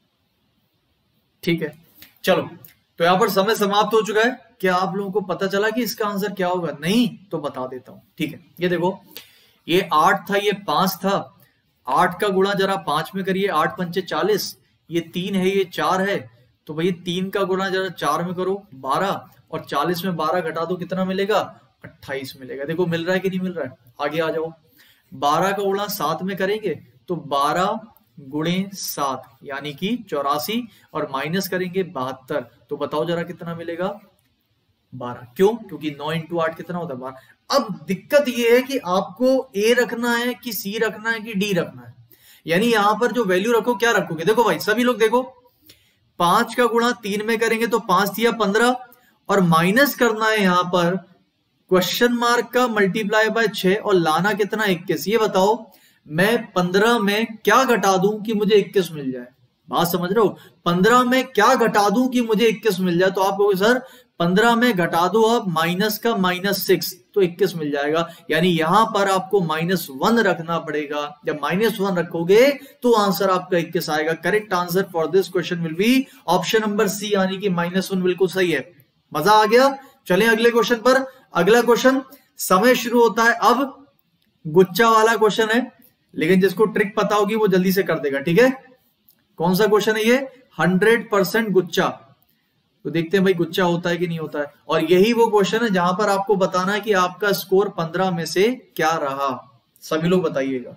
ठीक है, चलो। तो यहां पर समय समाप्त हो चुका है। क्या आप लोगों को पता चला कि इसका आंसर क्या होगा? नहीं तो बता देता हूं। ठीक है, ये देखो, ये 8 था, ये 5 था, 8 का गुणा जरा 5 में करिए, 8 पंचे 40, ये 3 है, ये 4 है, तो भाई 3 का गुणा जरा 4 में करो 12, और 40 में 12 घटा दो, कितना मिलेगा? 28 मिलेगा। देखो मिल रहा है कि नहीं मिल रहा है? आगे आ जाओ, 12 का गुणा 7 में करेंगे तो 12 गुणे 7 यानी कि 84, और माइनस करेंगे 72, तो बताओ जरा कितना मिलेगा? 12। क्यों? क्योंकि 9 इंटू 8 कितना होता है? 12। अब दिक्कत ये है कि आपको ए रखना है कि सी रखना है कि डी रखना है, यानी यहां पर जो वैल्यू रखो, क्या रखोगे? देखो भाई सभी लोग देखो, 5 का गुणा 3 में करेंगे तो 5 दिया 15, और माइनस करना है यहां पर क्वेश्चन मार्क का मल्टीप्लाई बाय 6, और लाना कितना? 21। ये बताओ मैं 15 में क्या घटा दूं कि मुझे 21 मिल जाए? बात समझ रहे हो? 15 में क्या घटा दूं कि मुझे 21 मिल जाए? तो आप कहोगे सर 15 में घटा दो आप माइनस का -6, तो 21 मिल जाएगा। यानी यहां पर आपको -1 रखना पड़ेगा। जब -1 रखोगे तो आंसर आपका 21 आएगा। Correct answer for this question will be option number C, यानी कि -1 बिल्कुल सही है। मजा आ गया? चले अगले क्वेश्चन पर। अगला क्वेश्चन, समय शुरू होता है अब, गुच्चा वाला क्वेश्चन है, लेकिन जिसको ट्रिक पता होगी वो जल्दी से कर देगा। ठीक है, कौन सा क्वेश्चन है ये? 100% गुच्चा। तो देखते हैं भाई गुच्चा होता है कि नहीं होता है। और यही वो क्वेश्चन है जहां पर आपको बताना है कि आपका स्कोर 15 में से क्या रहा। सभी लोग बताइएगा।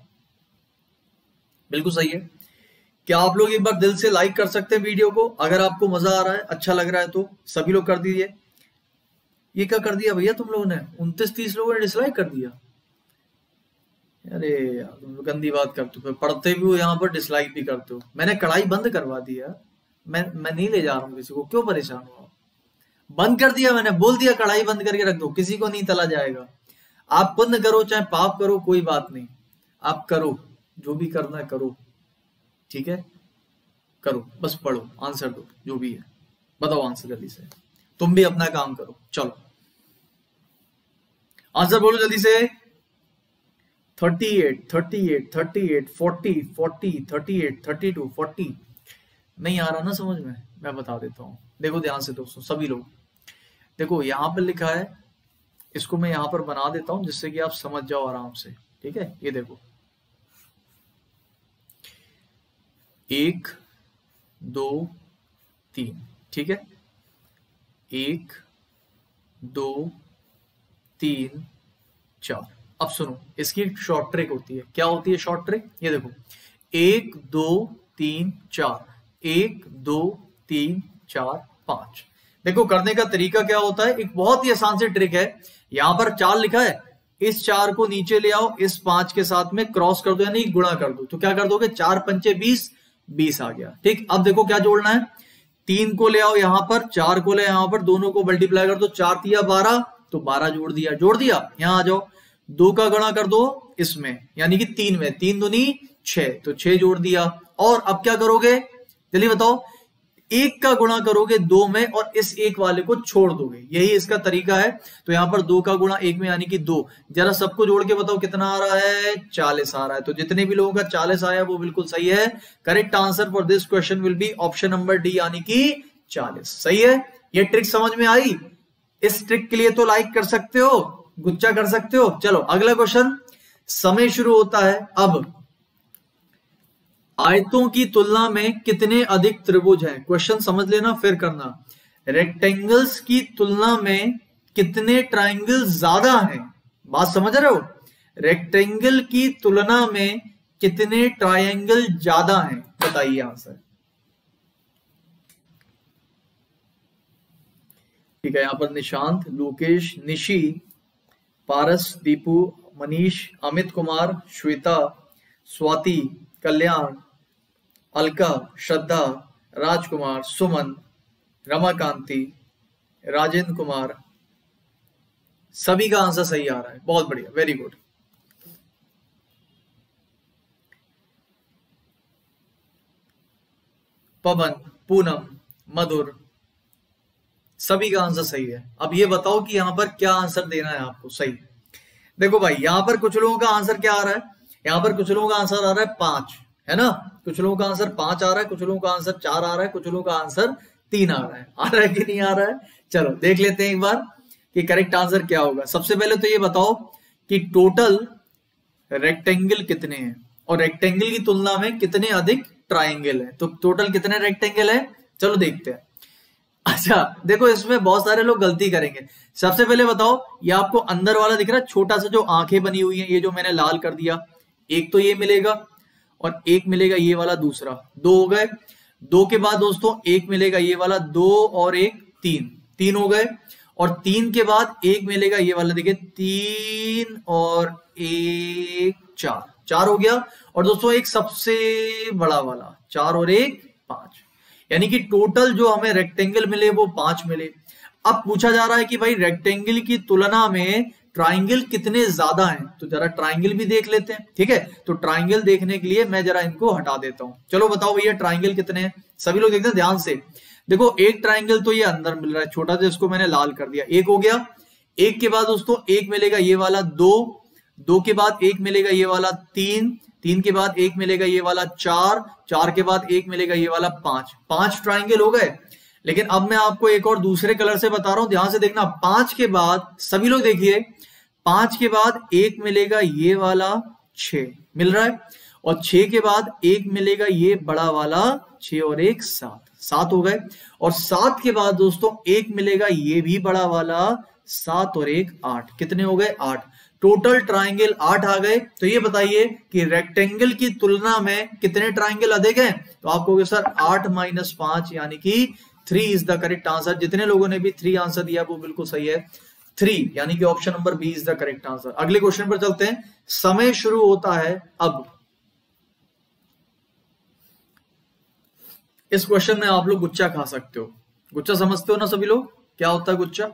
बिल्कुल सही है। क्या आप लोग एक बार दिल से लाइक कर सकते हैं वीडियो को? अगर आपको मजा आ रहा है, अच्छा लग रहा है, तो सभी लोग कर दीजिए। ये क्या कर दिया भैया तुम लोगों ने? 29-30 लोगों ने डिसलाइक कर दिया। अरे यार तुम लोग गंदी बात करते हो, पढ़ते भी हो यहाँ पर डिसलाइक भी करते हो। मैंने कढ़ाई बंद करवा दिया, मैं नहीं ले जा रहा हूँ किसी को, क्यों परेशान हो? बंद कर दिया मैंने, बोल दिया कढ़ाई बंद करके रख दो, किसी को नहीं तला जाएगा। आप पुण्य करो चाहे पाप करो, कोई बात नहीं, आप करो जो भी करना है करो। ठीक है, करो, बस पढ़ो, आंसर दो, जो भी है बताओ आंसर जल्दी से। तुम भी अपना काम करो, चलो आंसर बोलो जल्दी से। 38, 38, 38, 40, 40, 38, 32, 40। नहीं आ रहा ना समझ में? मैं बता देता हूं, देखो ध्यान से दोस्तों, सभी लोग देखो यहां पर लिखा है, इसको मैं यहां पर बना देता हूं जिससे कि आप समझ जाओ आराम से। ठीक है, ये देखो 1 2 3, ठीक है, 1 2 3 4। अब सुनो, इसकी एक शॉर्ट ट्रिक होती है। क्या होती है शॉर्ट ट्रिक? ये देखो 1 2 3 4, 1 2 3 4 5। देखो करने का तरीका क्या होता है, एक बहुत ही आसान सी ट्रिक है। यहां पर 4 लिखा है, इस 4 को नीचे ले आओ, इस 5 के साथ में क्रॉस कर दो यानी गुणा कर दो। तो क्या कर दोगे, 4 पंचे 20, 20 आ गया। ठीक, अब देखो क्या जोड़ना है, 3 को ले आओ यहां पर, 4 को ले यहां पर, दोनों को मल्टीप्लाई कर दो, 4 तिया 12, तो 12 जोड़ दिया। जोड़ दिया, यहां आ जाओ, 2 का गुणा कर दो इसमें यानी कि 3 में, 3 दूनी 6, तो 6 जोड़ दिया। और अब क्या करोगे जल्दी बताओ, 1 का गुणा करोगे 2 में और इस 1 वाले को छोड़ दोगे, यही इसका तरीका है। तो यहां पर 2 का गुणा 1 में यानी कि 2। जरा सबको जोड़ के बताओ कितना आ रहा है, 40 आ रहा है। तो जितने भी लोगों का 40 आया वो बिल्कुल सही है। Correct answer for this question will be option number D यानी कि 40। सही है, ये ट्रिक समझ में आई? इस ट्रिक के लिए तो लाइक कर सकते हो, गुच्चा कर सकते हो। चलो अगला क्वेश्चन, समय शुरू होता है अब। आयतों की तुलना में कितने अधिक त्रिभुज हैं? क्वेश्चन समझ लेना फिर करना। रेक्टेंगल्स की तुलना में कितने ट्रायंगल ज्यादा हैं? बात समझ रहे हो? रेक्टेंगल की तुलना में कितने ट्रायंगल ज्यादा हैं? बताइए आंसर। ठीक है, यहां पर निशांत, लोकेश, निशी, पारस, दीपू, मनीष, अमित कुमार, श्वेता, स्वाति, कल्याण, अलका, श्रद्धा, राजकुमार, सुमन, रमाकांति, राजेंद्र कुमार, सभी का आंसर सही आ रहा है। बहुत बढ़िया, वेरी गुड। पवन, पूनम, मधुर, सभी का आंसर सही है। अब ये बताओ कि यहां पर क्या आंसर देना है आपको सही। देखो भाई, यहां पर कुछ लोगों का आंसर क्या आ रहा है, यहां पर कुछ लोगों का आंसर आ रहा है 5, है ना? कुछ लोगों का आंसर 5 आ रहा है, कुछ लोगों का आंसर 4 आ रहा है, कुछ लोगों का आंसर 3 आ रहा है कि नहीं आ रहा है? चलो देख लेते हैं एक बार कि करेक्ट आंसर क्या होगा। सबसे पहले तो ये बताओ कि टोटल रेक्टेंगल कितने हैं और रेक्टेंगल की तुलना में कितने अधिक ट्राइंगल है। तो टोटल कितने रेक्टेंगल है, चलो देखते हैं। अच्छा देखो, इसमें बहुत सारे लोग गलती करेंगे। सबसे पहले बताओ, ये आपको अंदर वाला दिख रहा है छोटा सा जो आंखें बनी हुई हैं, ये जो मैंने लाल कर दिया, एक तो ये मिलेगा और एक मिलेगा ये वाला दूसरा, 2 हो गए। 2 के बाद दोस्तों एक मिलेगा ये वाला, 2 और 1 3, 3 हो गए। और 3 के बाद एक मिलेगा ये वाला, देखिए 3 और 1 4, 4 हो गया। और दोस्तों एक सबसे बड़ा वाला 4 और 1 5, यानी कि टोटल जो हमें रेक्टेंगल मिले वो 5 मिले। अब पूछा जा रहा है कि भाई रेक्टेंगल की तुलना में ट्राइंगल कितने ज्यादा हैं, तो जरा ट्राइंगल भी देख लेते हैं। ठीक है, तो ट्राइंगल देखने के लिए मैं जरा इनको हटा देता हूं। चलो बताओ भैया ट्राइंगल कितने हैं, सभी लोग देखते हैं ध्यान से। देखो एक ट्राइंगल तो ये अंदर मिल रहा है छोटा सा, इसको मैंने लाल कर दिया, एक हो गया। एक के बाद दोस्तों एक मिलेगा ये वाला 2, 2 के बाद एक मिलेगा ये वाला 3, 3 के बाद एक मिलेगा ये वाला 4, 4 के बाद एक मिलेगा ये वाला 5, 5 ट्राइंगल हो गए। लेकिन अब मैं आपको एक और दूसरे कलर से बता रहा हूं, ध्यान से देखना। 5 के बाद सभी लोग देखिए, 5 के बाद एक मिलेगा ये वाला 6 मिल रहा है, और 6 के बाद एक मिलेगा ये बड़ा वाला 6 और 1 7, 7 हो गए। और 7 के बाद दोस्तों एक मिलेगा ये भी बड़ा वाला 7 और 1 8, कितने हो गए 8। टोटल ट्राइंगल 8 आ गए। तो ये बताइए कि रेक्टेंगल की तुलना में कितने ट्राइंगल अधिक हैं, तो आप कहोगे सर 8 - 5 यानी कि 3 इज द करेक्ट आंसर। जितने लोगों ने भी 3 आंसर दिया वो बिल्कुल सही है, 3 यानी कि option number B is the correct answer. अगले क्वेश्चन पर चलते हैं। समय शुरू होता है अब। इस क्वेश्चन में आप लोग गुच्चा खा सकते हो। गुच्चा समझते हो ना सभी लोग, क्या होता है गुच्चा?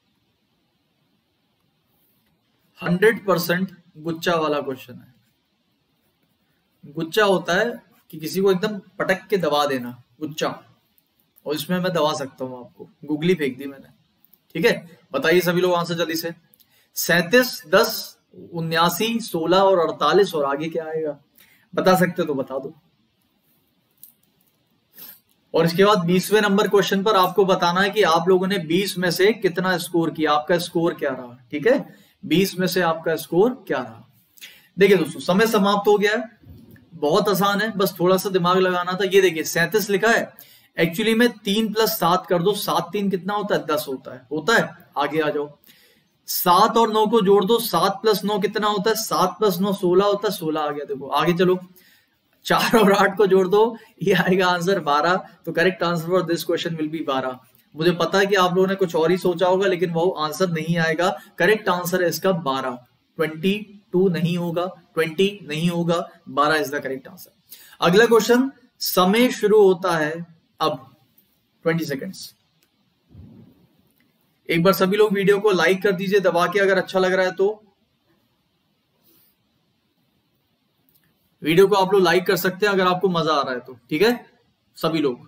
100% गुच्चा वाला क्वेश्चन है। गुच्चा होता है कि किसी को एकदम पटक के दबा देना, गुच्चा। और इसमें मैं दबा सकता हूं आपको, गुगली फेंक दी मैंने। ठीक है, बताइए सभी लोग आंसर जल्दी से। 37 10 79 16 और 48 और आगे क्या आएगा, बता सकते हो तो बता दो। और इसके बाद 20वें नंबर क्वेश्चन पर आपको बताना है कि आप लोगों ने 20 में से कितना स्कोर किया, आपका स्कोर क्या रहा। ठीक है, 20 में से आपका स्कोर क्या रहा। देखिए दोस्तों, समय समाप्त हो गया है, बहुत आसान है, बस थोड़ा सा दिमाग लगाना था। ये देखिए 37 लिखा है, एक्चुअली में 3 + 7 कर दो, 7 3 कितना होता है, 10 होता है। आगे आ जाओ, 7 और 9 को जोड़ दो, 7 + 9 कितना होता है, 7 + 9 16 होता है, 16 आ गया। देखो आगे चलो, 4 और 8 को जोड़ दो, ये आएगा आंसर 12। तो correct answer for this question will be 12। मुझे पता है कि आप लोगों ने कुछ और ही सोचा होगा, लेकिन वो आंसर नहीं आएगा। करेक्ट आंसर है इसका 12। 22 नहीं होगा, 20 नहीं होगा, 12 इज द करेक्ट आंसर। अगला क्वेश्चन, समय शुरू होता है अब, 20 सेकेंड्स। एक बार सभी लोग वीडियो को लाइक कर दीजिए दबा के, अगर अच्छा लग रहा है तो। वीडियो को आप लोग लाइक कर सकते हैं अगर आपको मजा आ रहा है तो, ठीक है सभी लोग।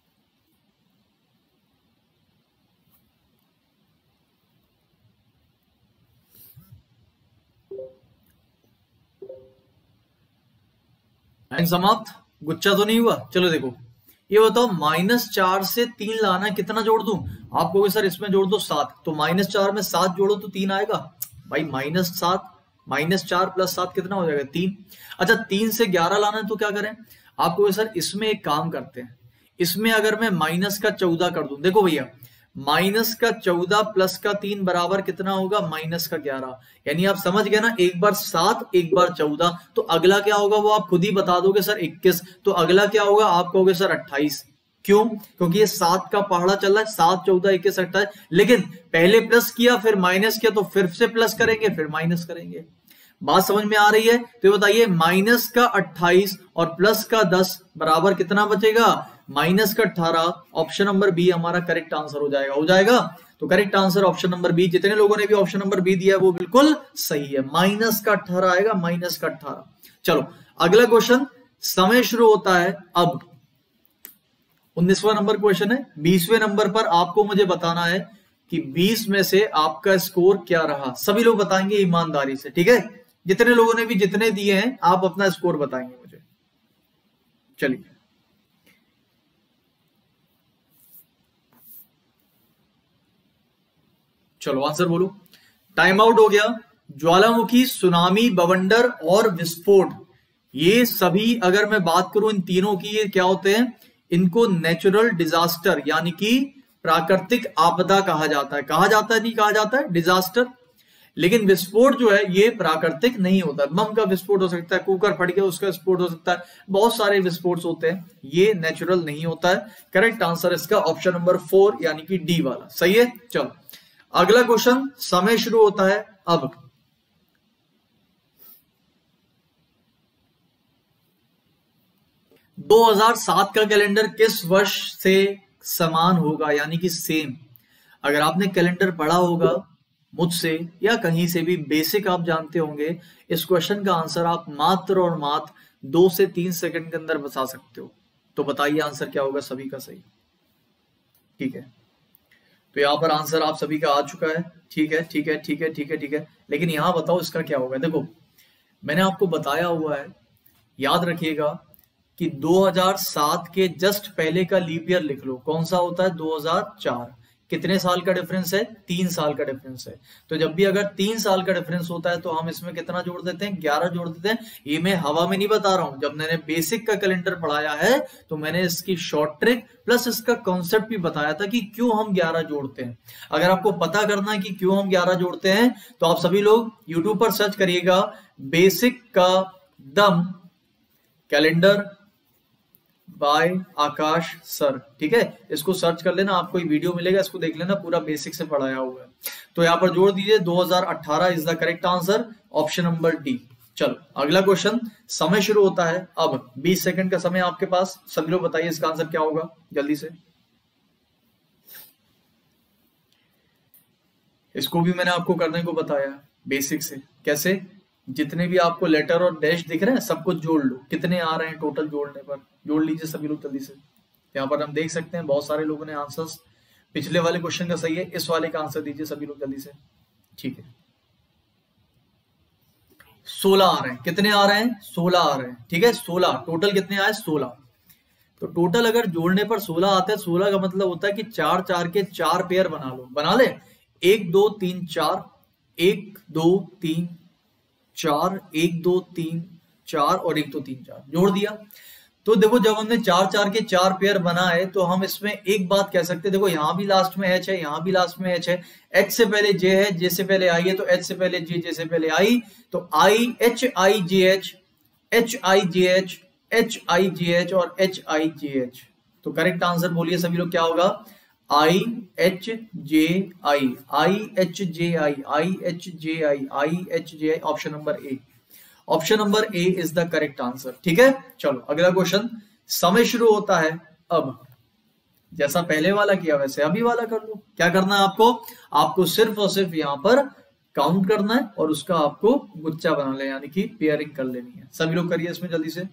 लाइन समाप्त, गुच्छा तो नहीं हुआ। चलो देखो, ये बताओ -4 से 3 लाना है, कितना जोड़ दूं। आप कहोगे सर इसमें जोड़ दो 7, तो -4 में 7 जोड़ो तो 3 आएगा भाई। -7 -4 + 7 कितना हो जाएगा, 3। अच्छा 3 से 11 लाना है तो क्या करें। आप कहोगे सर इसमें एक काम करते हैं, इसमें अगर मैं -14 कर दूं, देखो भैया -14 + 3 बराबर कितना होगा, -11। यानी आप समझ गए ना, एक बार 7 एक बार 14, तो अगला क्या होगा वो आप खुद ही बता दोगे सर 21। तो अगला क्या होगा, आप कहोगे सर 28। क्यों, क्योंकि ये 7 का पहाड़ा चल रहा है, 7 14 21 28। लेकिन पहले प्लस किया फिर माइनस किया, तो फिर से प्लस करेंगे फिर माइनस करेंगे। बात समझ में आ रही है। तो ये बताइए -28 और +10 बराबर कितना बचेगा, -18। ऑप्शन नंबर बी हमारा करेक्ट आंसर हो जाएगा। तो correct answer option number B. जितने लोगों ने भी ऑप्शन नंबर बी दिया है वो बिल्कुल सही है, -18 आएगा, -18। चलो अगला क्वेश्चन, समय शुरू होता है अब। 19वां नंबर क्वेश्चन है। 20वें नंबर पर आपको मुझे बताना है कि 20 में से आपका स्कोर क्या रहा। सभी लोग बताएंगे ईमानदारी से, ठीक है। जितने लोगों ने भी जितने दिए हैं आप अपना स्कोर बताएंगे मुझे। चलिए चलो आंसर बोलो। टाइम आउट हो गया। ज्वालामुखी, सुनामी, बवंडर और विस्फोट, ये सभी अगर मैं बात करूं इन तीनों की, ये क्या होते हैं, इनको नेचुरल डिजास्टर यानी कि प्राकृतिक आपदा कहा जाता है। कहा जाता है नहीं कहा जाता है, डिजास्टर। लेकिन विस्फोट जो है ये प्राकृतिक नहीं होता। बम का विस्फोट हो सकता है, कुकर फट गया उसका विस्फोट हो सकता है, बहुत सारे विस्फोट होते हैं, ये नेचुरल नहीं होता है। करेक्ट आंसर इसका ऑप्शन नंबर 4 यानी कि डी वाला सही है। चलो अगला क्वेश्चन, समय शुरू होता है अब। दो 2007 का कैलेंडर किस वर्ष से समान होगा, यानी कि सेम। अगर आपने कैलेंडर पढ़ा होगा मुझसे या कहीं से भी, बेसिक आप जानते होंगे, इस क्वेश्चन का आंसर आप मात्र और मात्र 2 से 3 सेकंड के अंदर बता सकते हो। तो बताइए आंसर क्या होगा सभी का सही, ठीक है। तो यहां पर आंसर आप सभी का आ चुका है, ठीक है ठीक है ठीक है ठीक है ठीक है। लेकिन यहां बताओ इसका क्या होगा। देखो मैंने आपको बताया हुआ है, याद रखिएगा कि 2007 के जस्ट पहले का लीप ईयर लिख लो। कौन सा होता है, 2004। कितने साल का डिफरेंस है, 3 साल का डिफरेंस है। तो जब भी अगर 3 साल का डिफरेंस होता है तो हम इसमें कितना जोड़ देते हैं, 11 जोड़ देते हैं। ये मैं हवा में नहीं बता रहा हूं, जब मैंने बेसिक का कैलेंडर पढ़ाया है तो मैंने इसकी शॉर्ट ट्रिक प्लस इसका कॉन्सेप्ट भी बताया था कि क्यों हम 11 जोड़ते हैं। अगर आपको पता करना है कि क्यों हम 11 जोड़ते हैं तो आप सभी लोग यूट्यूब पर सर्च करिएगा, बेसिक का दम कैलेंडर बाय आकाश सर, ठीक है। इसको सर्च कर लेना, आपको वीडियो मिलेगा, इसको देख लेना, पूरा बेसिक से पढ़ाया हुआ है। तो यहां पर जोड़ दीजिए 2018 is the correct answer, option number D. चलो अगला क्वेश्चन, समय शुरू होता है अब। 20 सेकंड का समय आपके पास, सभी लोग बताइए इसका आंसर क्या होगा जल्दी से। इसको भी मैंने आपको करने को बताया बेसिक से। कैसे, जितने भी आपको लेटर और डैश दिख रहे हैं सब कुछ जोड़ लो, कितने आ रहे हैं टोटल, जोड़ने पर जोड़ लीजिए सभी लोग जल्दी से। यहाँ पर हम देख सकते हैं बहुत सारे लोगों ने आंसर्स, पिछले वाले क्वेश्चन का सही है, इस वाले का आंसर दीजिए सभी लोग जल्दी से, ठीक है। 16 आ रहे हैं, कितने आ रहे हैं, 16 आ रहे हैं, ठीक है। 16 टोटल कितने आए, 16। तो टोटल अगर जोड़ने पर 16 आता है, 16 का मतलब होता है कि 4 4 के 4 पेयर बना लो, बना ले। 1 2 3 4, 1 2 3 4, 1 2 3 4 और 1 2 3 4 जोड़ दिया। तो देखो जब हमने 4 4 के 4 पेयर बनाए तो हम इसमें एक बात कह सकते हैं, देखो यहां भी लास्ट में एच है, यहां भी लास्ट में एच है, एच से पहले जे है, जे से पहले आई है, तो एच से पहले जे, जे से पहले आई, तो I H I J H, H I J H, H I J H और एच आई जे एच। तो करेक्ट आंसर बोलिए सभी लोग क्या होगा? I H J I, I H J I, I H J I, I H J I, option number A. Option number A is the correct answer. ठीक है, चलो अगला क्वेश्चन। समय शुरू होता है अब, जैसा पहले वाला किया वैसे अभी वाला कर लो। क्या करना है आपको? आपको सिर्फ और सिर्फ यहां पर काउंट करना है और उसका आपको गुच्छा बना लेना, यानी कि पेयरिंग कर लेनी है। सभी लोग करिए इसमें जल्दी से।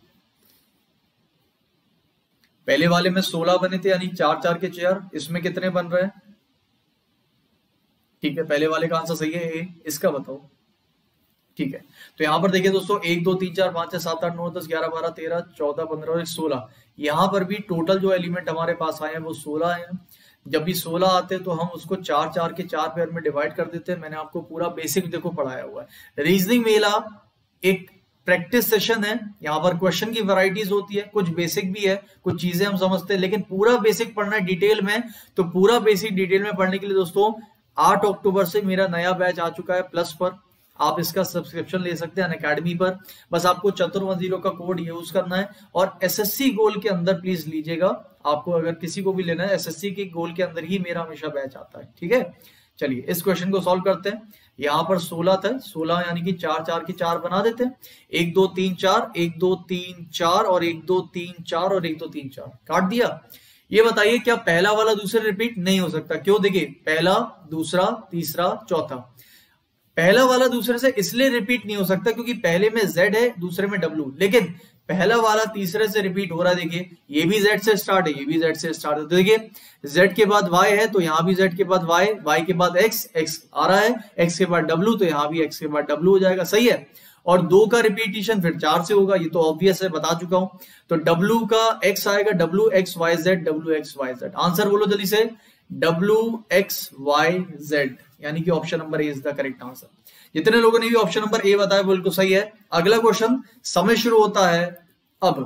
पहले वाले में 16 बने थे, यानी 4 4 के 4, इसमें कितने बन रहे हैं? ठीक है, पहले वाले का आंसर सही है ए, इसका बताओ। ठीक है, तो यहां पर देखिए दोस्तों 1 2 3 4 5 6 7 8 9 10 11 12 13 14 15 और 16, यहां पर भी टोटल जो एलिमेंट हमारे पास आए हैं वो 16 हैं। जब भी 16 आते हैं तो हम उसको 4 4 के 4 पेयर में डिवाइड कर देते हैं। मैंने आपको पूरा बेसिक देखो पढ़ाया हुआ है। रीजनिंग मेला एक प्रैक्टिस सेशन है, यहाँ पर क्वेश्चन की वैरायटीज होती है, कुछ बेसिक भी है, कुछ चीजें हम समझते हैं, लेकिन पूरा बेसिक पढ़ना है डिटेल में। तो पूरा बेसिक डिटेल में पढ़ने के लिए दोस्तों 8 अक्टूबर से मेरा नया बैच आ चुका है प्लस पर, आप इसका सब्सक्रिप्शन ले सकते हैं अनअकैडमी पर। बस आपको चतुर10 का कोड यूज करना है और एसएससी गोल के अंदर प्लीज लीजिएगा। आपको अगर किसी को भी लेना है एसएससी के गोल के अंदर ही मेरा हमेशा बैच आता है। ठीक है, चलिए इस क्वेश्चन को सॉल्व करते हैं। यहाँ पर 16 था, 16 यानी कि 4 4 के 4 बना देते हैं। 1 2 3 4, 1 2 3 4 और 1 2 3 4 और 1 2 3 4 काट दिया। ये बताइए क्या पहला वाला दूसरा रिपीट नहीं हो सकता? क्यों? देखिए पहला, दूसरा, तीसरा, चौथा। पहला वाला दूसरे से इसलिए रिपीट नहीं हो सकता क्योंकि पहले में Z है, दूसरे में W, लेकिन पहला वाला तीसरे से रिपीट हो रहा है। देखिए ये भी Z से स्टार्ट है, ये भी Z से स्टार्ट है। तो देखिए Z के बाद Y है तो यहाँ भी Z के बाद Y, Y के बाद X, X आ रहा है, X के बाद W, तो यहाँ भी X के बाद W हो जाएगा। सही है, और 2 का रिपीटिशन फिर 4 से होगा, ये तो ऑब्वियस है, बता चुका हूं। तो W का X आएगा, W X Y Z, W X Y Z। Answer बोलो जल्दी से, W X Y Z, यानी कि option number A is the correct answer. जितने लोगों ने भी ऑप्शन नंबर ए बताया बिल्कुल सही है। अगला क्वेश्चन, समय शुरू होता है अब।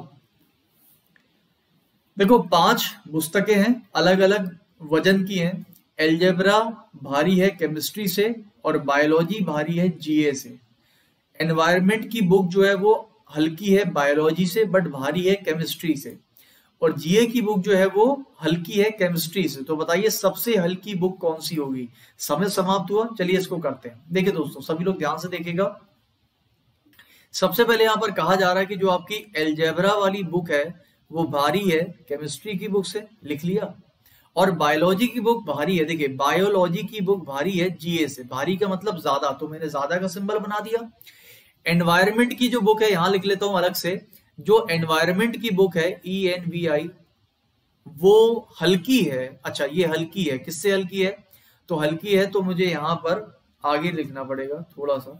देखो 5 पुस्तकें हैं, अलग अलग वजन की हैं। एलजेब्रा भारी है केमिस्ट्री से और बायोलॉजी भारी है जीए से। एनवायरमेंट की बुक जो है वो हल्की है बायोलॉजी से बट भारी है केमिस्ट्री से, और जीए की बुक जो है वो हल्की है केमिस्ट्री से। तो बताइए सबसे हल्की बुक कौन सी होगी? समय समाप्त हुआ, चलिए इसको करते हैं। देखिए दोस्तों सभी लोग ध्यान से देखिएगा। सबसे पहले यहां पर कहा जा रहा है कि जो आपकी एलजेब्रा वाली बुक है वो भारी है केमिस्ट्री की बुक से, लिख लिया। और बायोलॉजी की बुक भारी है, देखिए बायोलॉजी की बुक भारी है जीए से, भारी का मतलब ज्यादा, तो मैंने ज्यादा का सिंबल बना दिया। एनवायरमेंट की जो बुक है यहां लिख लेता हूं अलग से, जो एनवायरमेंट की बुक है ENVI वो हल्की है। अच्छा ये हल्की है, किससे हल्की है? तो हल्की है तो मुझे यहां पर आगे लिखना पड़ेगा थोड़ा सा।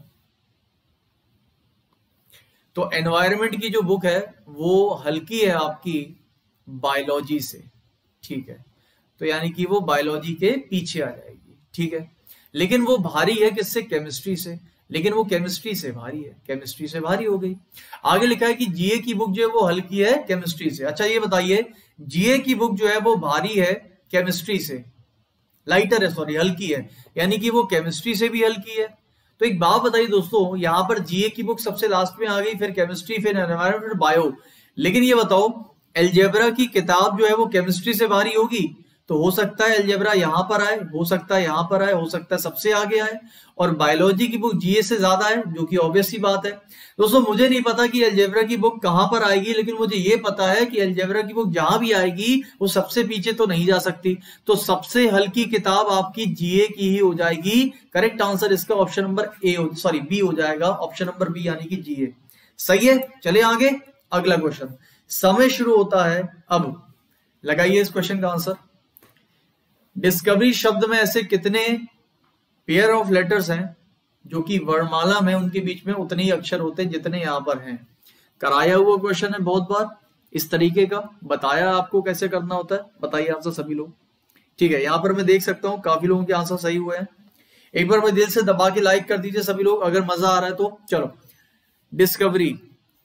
तो एनवायरमेंट की जो बुक है वो हल्की है आपकी बायोलॉजी से, ठीक है, तो यानी कि वो बायोलॉजी के पीछे आ जाएगी। ठीक है, लेकिन वो भारी है किससे? केमिस्ट्री से, लेकिन वो केमिस्ट्री से भारी है, केमिस्ट्री से भारी हो गई। आगे लिखा है कि जीए की बुक जो है वो हल्की है केमिस्ट्री से। अच्छा ये बताइए जीए की बुक जो है वो भारी है केमिस्ट्री से, लाइटर है सॉरी, हल्की है, यानी कि वो केमिस्ट्री से भी हल्की है। तो एक बात बताइए दोस्तों, यहां पर जीए की बुक सबसे लास्ट में आ गई, फिर केमिस्ट्री, फिर एनवायरमेंट, फिर बायो, लेकिन ये बताओ एलजेब्रा की किताब जो है वो केमिस्ट्री से भारी होगी? तो हो सकता है एलजेब्रा यहां पर आए, हो सकता है यहां पर आए, हो सकता है सबसे आगे आए, और बायोलॉजी की बुक जीए से ज्यादा है, जो कि ऑब्वियस सी बात है। दोस्तों मुझे नहीं पता कि एलजेब्रा की बुक कहां पर आएगी, लेकिन मुझे ये पता है कि एलजेब्रा की बुक जहां भी आएगी वो सबसे पीछे तो नहीं जा सकती। तो सबसे हल्की किताब आपकी जीए की ही हो जाएगी। करेक्ट आंसर इसका ऑप्शन नंबर बी हो जाएगा, ऑप्शन नंबर बी यानी कि जीए। सही है, चले आगे। अगला क्वेश्चन, समय शुरू होता है अब। लगाइए इस क्वेश्चन का आंसर। डिस्कवरी शब्द में ऐसे कितने पेयर ऑफ लेटर्स हैं जो कि वर्णमाला में उनके बीच में उतने ही अक्षर होते हैं जितने यहां पर हैं? कराया हुआ क्वेश्चन है बहुत बार, इस तरीके का बताया आपको कैसे करना होता है। बताइए आंसर सभी लोग। ठीक है, यहाँ पर मैं देख सकता हूँ काफी लोगों के आंसर सही हुए हैं। एक बार मैं दिल से दबा के लाइक कर दीजिए सभी लोग अगर मजा आ रहा है तो। चलो, डिस्कवरी,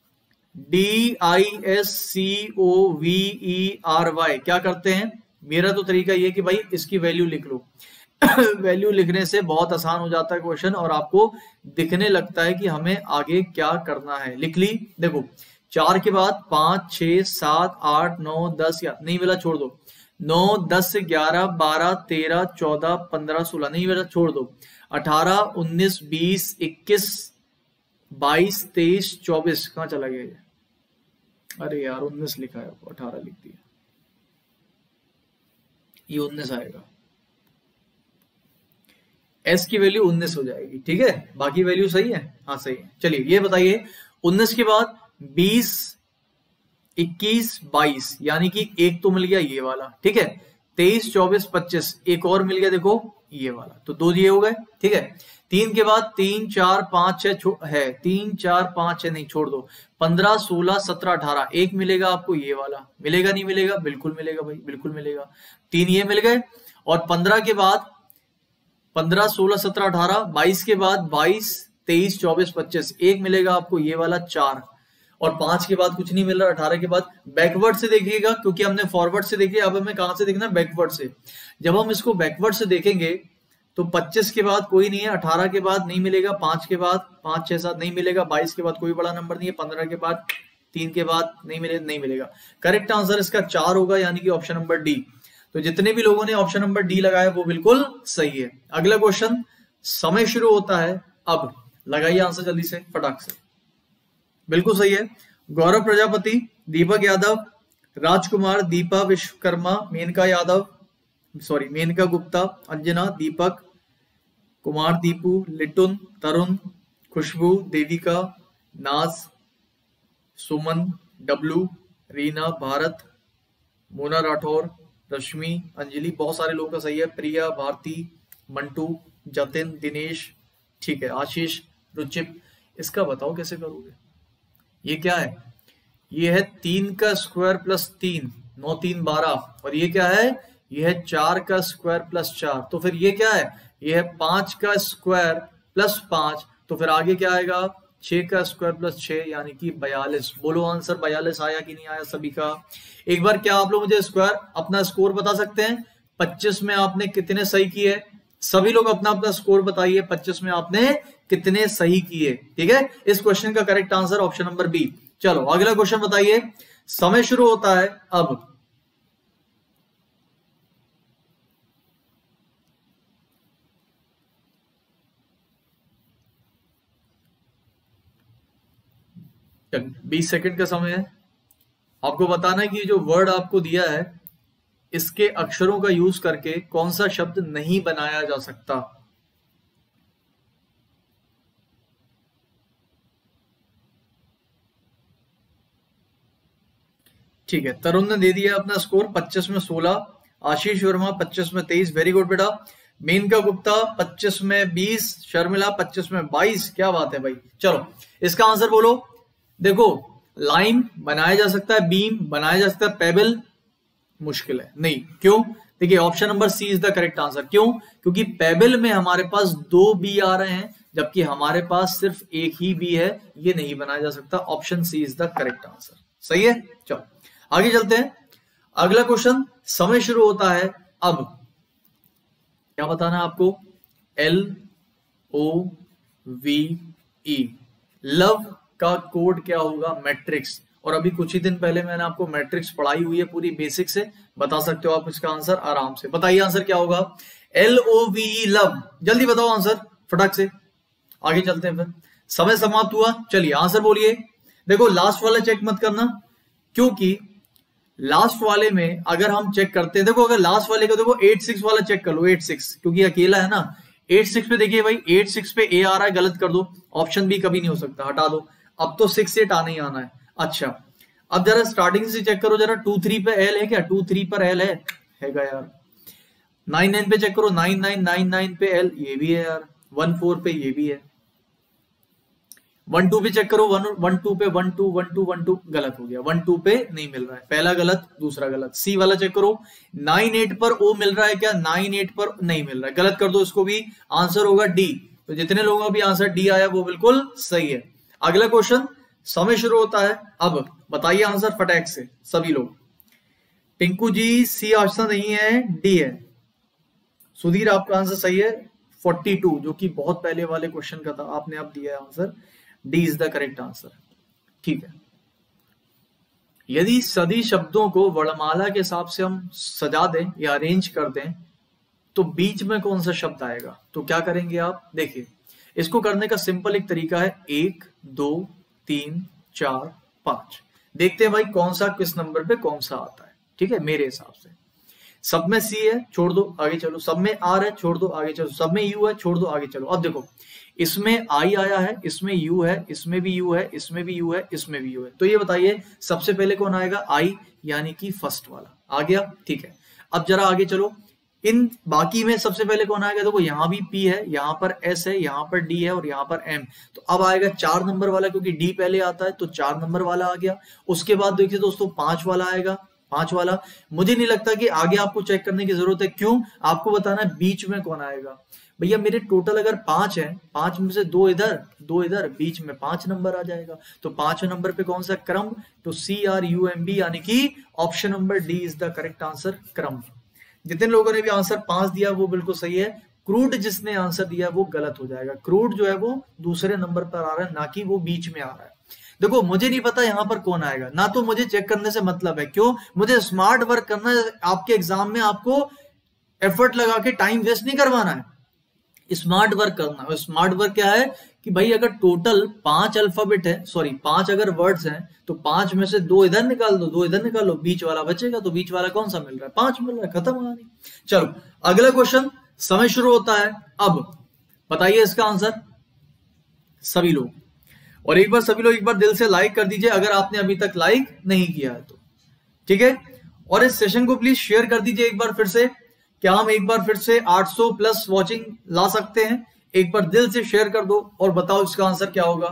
DISCOVERY क्या करते हैं? मेरा तो तरीका ये कि भाई इसकी वैल्यू लिख लो। वैल्यू लिखने से बहुत आसान हो जाता है क्वेश्चन और आपको दिखने लगता है कि हमें आगे क्या करना है। लिख ली, देखो 4 के बाद 5 6 7 8 9 10 या नहीं मिला छोड़ दो, 9 10 11 12 13 14 15 16 नहीं मिला छोड़ दो, 18 19 20 21 22 23 24 कहाँ चला गया ये? अरे यार 19 लिखा है, 18 लिख दिया, ये 19 आएगा। S की वैल्यू 19 हो जाएगी। ठीक है, बाकी वैल्यू सही है? हाँ सही है। चलिए ये बताइए 19 के बाद 20 21 22 यानी कि एक तो मिल गया ये वाला। ठीक है, 23 24 25 एक और मिल गया, देखो ये वाला, तो 2 ये हो गए। ठीक है, 3 के बाद 3 4 5 6 है, 3 4 5 6 नहीं छोड़ दो, 15 16 17 18 एक मिलेगा आपको ये वाला। मिलेगा नहीं मिलेगा? बिल्कुल मिलेगा भाई, बिल्कुल मिलेगा। 3 ये मिल गए और 15 के बाद 15 16 17 18 22 के बाद 22 23 24 25 एक मिलेगा आपको ये वाला 4 और 5 के बाद कुछ नहीं मिल रहा। 18 के बाद बैकवर्ड से देखिएगा क्योंकि हमने फॉरवर्ड से देखी, अब हमें कहां से देखना? बैकवर्ड से। जब हम इसको बैकवर्ड से देखेंगे तो 25 के बाद कोई नहीं है, 18 के बाद नहीं मिलेगा, 5 के बाद 5 6 7 नहीं मिलेगा, 22 के बाद कोई बड़ा नंबर नहीं है, 15 के बाद 3 के बाद नहीं मिलेगा। करेक्ट आंसर इसका 4 होगा यानी कि ऑप्शन नंबर डी। तो जितने भी लोगों ने ऑप्शन नंबर डी लगाया वो बिल्कुल सही है। अगला क्वेश्चन, समय शुरू होता है अब। लगाइए आंसर जल्दी से फटाक से। बिल्कुल सही है। गौरव प्रजापति, दीपक यादव, राजकुमार, दीपा विश्वकर्मा, मेनका गुप्ता, अंजना, दीपक कुमार, दीपू, लिटुन, तरुण, खुशबू, देविका, नाज, सुमन, डब्लू, रीना, भारत, मोना राठौर, रश्मि, अंजलि, बहुत सारे लोगों का सही है। प्रिया, भारती, मंटू, जतिन, दिनेश, ठीक है, आशीष, रुचित। इसका बताओ कैसे करोगे? ये क्या है? ये है 3 का स्क्वायर प्लस 3, 9 3 12, और ये क्या है? ये है 4 का स्क्वायर प्लस 4। तो फिर ये क्या है? ये है 5 का स्क्वायर प्लस 5। तो फिर आगे क्या आएगा? 6 का स्क्वायर प्लस 6 यानी कि 42। बोलो आंसर 42 आया कि नहीं आया सभी का? एक बार क्या आप लोग मुझे स्क्वायर अपना स्कोर बता सकते हैं? 25 में आपने कितने सही किए? सभी लोग अपना अपना स्कोर बताइए, 25 में आपने कितने सही किए। ठीक है, इस क्वेश्चन का correct answer option number B. चलो अगला क्वेश्चन बताइए, समय शुरू होता है अब। चल 20 सेकंड का समय है। आपको बताना है कि जो वर्ड आपको दिया है इसके अक्षरों का यूज करके कौन सा शब्द नहीं बनाया जा सकता। ठीक है, तरुण ने दे दिया अपना स्कोर 25 में 16, आशीष वर्मा 25 में 23, वेरी गुड बेटा। मेनका गुप्ता 25 में 20, शर्मिला 25 में 22, क्या बात है भाई। चलो इसका आंसर बोलो। देखो लाइन बनाया जा सकता है, बीम बनाया जा सकता है, पेबल मुश्किल है, नहीं। क्यों? देखिए option number C is the correct answer. क्यों? क्योंकि पेबल में हमारे पास 2 बी आ रहे हैं जबकि हमारे पास सिर्फ एक ही बी है, ये नहीं बनाया जा सकता। Option C is the correct answer. सही है। चलो आगे चलते हैं। अगला क्वेश्चन, समय शुरू होता है अब। क्या बताना है आपको? LOVE, लव का कोड क्या होगा? मैट्रिक्स। और अभी कुछ ही दिन पहले मैंने आपको मैट्रिक्स पढ़ाई हुई है पूरी बेसिक से, बता सकते हो आप इसका आंसर आराम से। बताइए आंसर क्या होगा? LOVE, love. जल्दी बताओ आंसर फटाक से। आगे चलते हैं फिर। समय समाप्त हुआ, चलिए आंसर बोलिए। देखो लास्ट वाला चेक मत करना, क्योंकि लास्ट वाले में अगर हम चेक करते हैं, देखो अगर लास्ट वाले का देखो 86 वाला चेक कर लो, 86, क्योंकि अकेला है ना। 86 पे देखिए भाई, 86 पे ए आ रहा है, गलत कर दो, ऑप्शन बी कभी नहीं हो सकता, हटा दो। अब तो 6 8 आना ही आना है। अच्छा अब जरा स्टार्टिंग से चेक करो जरा, 2 3 पे एल है क्या? 2 3 पर एल हैगा यार। 9 9 पे चेक करो, 9 9 9 9 पे एल, ये भी है यार। 1 4 पे ये भी है। 1 2 पे चेक करो, 1 2 पे 1 2 1 2 1 2 गलत हो गया, 1 2 पे नहीं मिल रहा है, पहला गलत दूसरा गलत। सी वाला चेक करो, 9 8 पर ओ मिल रहा है क्या? 9 8 पर नहीं मिल रहा है, गलत कर दो इसको भी, आंसर होगा डी। तो जितने लोगों का भी आंसर डी आया वो बिल्कुल सही है। अगला क्वेश्चन, समय शुरू होता है अब, बताइए आंसर फटाक से सभी लोग। पिंकू जी सी आंसर नहीं है, डी है। सुधीर आपका आंसर सही है 42, जो कि बहुत पहले वाले क्वेश्चन का था, आपने अब दिया है answer, D is the correct answer. ठीक है, यदि सभी शब्दों को वर्णमाला के हिसाब से हम सजा दें या अरेंज कर दें तो बीच में कौन सा शब्द आएगा? तो क्या करेंगे आप, देखिए इसको करने का सिंपल एक तरीका है, 1 2 3 4 5, देखते हैं भाई कौन सा किस नंबर पे कौन सा आता है। ठीक है, मेरे हिसाब से सब में सी है, छोड़ दो आगे चलो, सब में आर है, छोड़ दो आगे चलो, सब में यू है, छोड़ दो आगे चलो। अब देखो इसमें आई आया है, इसमें यू है, इसमें भी यू है, इसमें भी यू है, इसमें भी यू है, तो ये बताइए सबसे पहले कौन आएगा? आई, यानी कि फर्स्ट वाला आ गया। ठीक है, अब जरा आगे चलो, इन बाकी में सबसे पहले कौन आएगा? देखो यहाँ भी पी है, यहाँ पर एस है, यहाँ पर डी है और यहाँ पर एम, तो अब आएगा 4 नंबर वाला, क्योंकि डी पहले आता है तो 4 नंबर वाला आ गया। उसके बाद देखिए दोस्तों 5 वाला आएगा, 5 वाला मुझे नहीं लगता कि आगे आपको चेक करने की जरूरत है, क्यों? आपको बताना है बीच में कौन आएगा। भैया मेरे टोटल अगर 5 है, 5 में से 2 इधर 2 इधर, बीच में 5 नंबर आ जाएगा, तो 5वें नंबर पे कौन सा? क्रम, तो CRUMB, यानी कि option number D is the correct answer, crumb. जितने लोगों ने भी आंसर 5 दिया वो बिल्कुल सही है, क्रूड जिसने आंसर दिया वो गलत हो जाएगा। क्रूड जो है वो दूसरे नंबर पर आ रहा है, ना कि वो बीच में आ रहा है। देखो मुझे नहीं पता यहां पर कौन आएगा, ना तो मुझे चेक करने से मतलब है, क्यों? मुझे स्मार्ट वर्क करना है, आपके एग्जाम में आपको एफर्ट लगा के टाइम वेस्ट नहीं करवाना है, स्मार्ट वर्क करना है। स्मार्ट वर्क क्या है कि भाई अगर टोटल 5 अल्फाबेट है, सॉरी 5 अगर वर्ड्स हैं, तो 5 में से 2 इधर निकाल दो, 2 इधर निकालो, बीच वाला बचेगा, तो बीच वाला कौन सा मिल रहा है? 5 मिल रहा है, खत्म कहानी। चलो अगला क्वेश्चन, समय शुरू होता है अब, बताइए इसका आंसर सभी लोग, और एक बार सभी लोग एक बार दिल से लाइक कर दीजिए अगर आपने अभी तक लाइक नहीं किया है तो, ठीक है। और इस सेशन को प्लीज शेयर कर दीजिए एक बार फिर से, क्या हम एक बार फिर से 800 प्लस वॉचिंग ला सकते हैं? एक बार दिल से शेयर कर दो और बताओ इसका आंसर क्या होगा।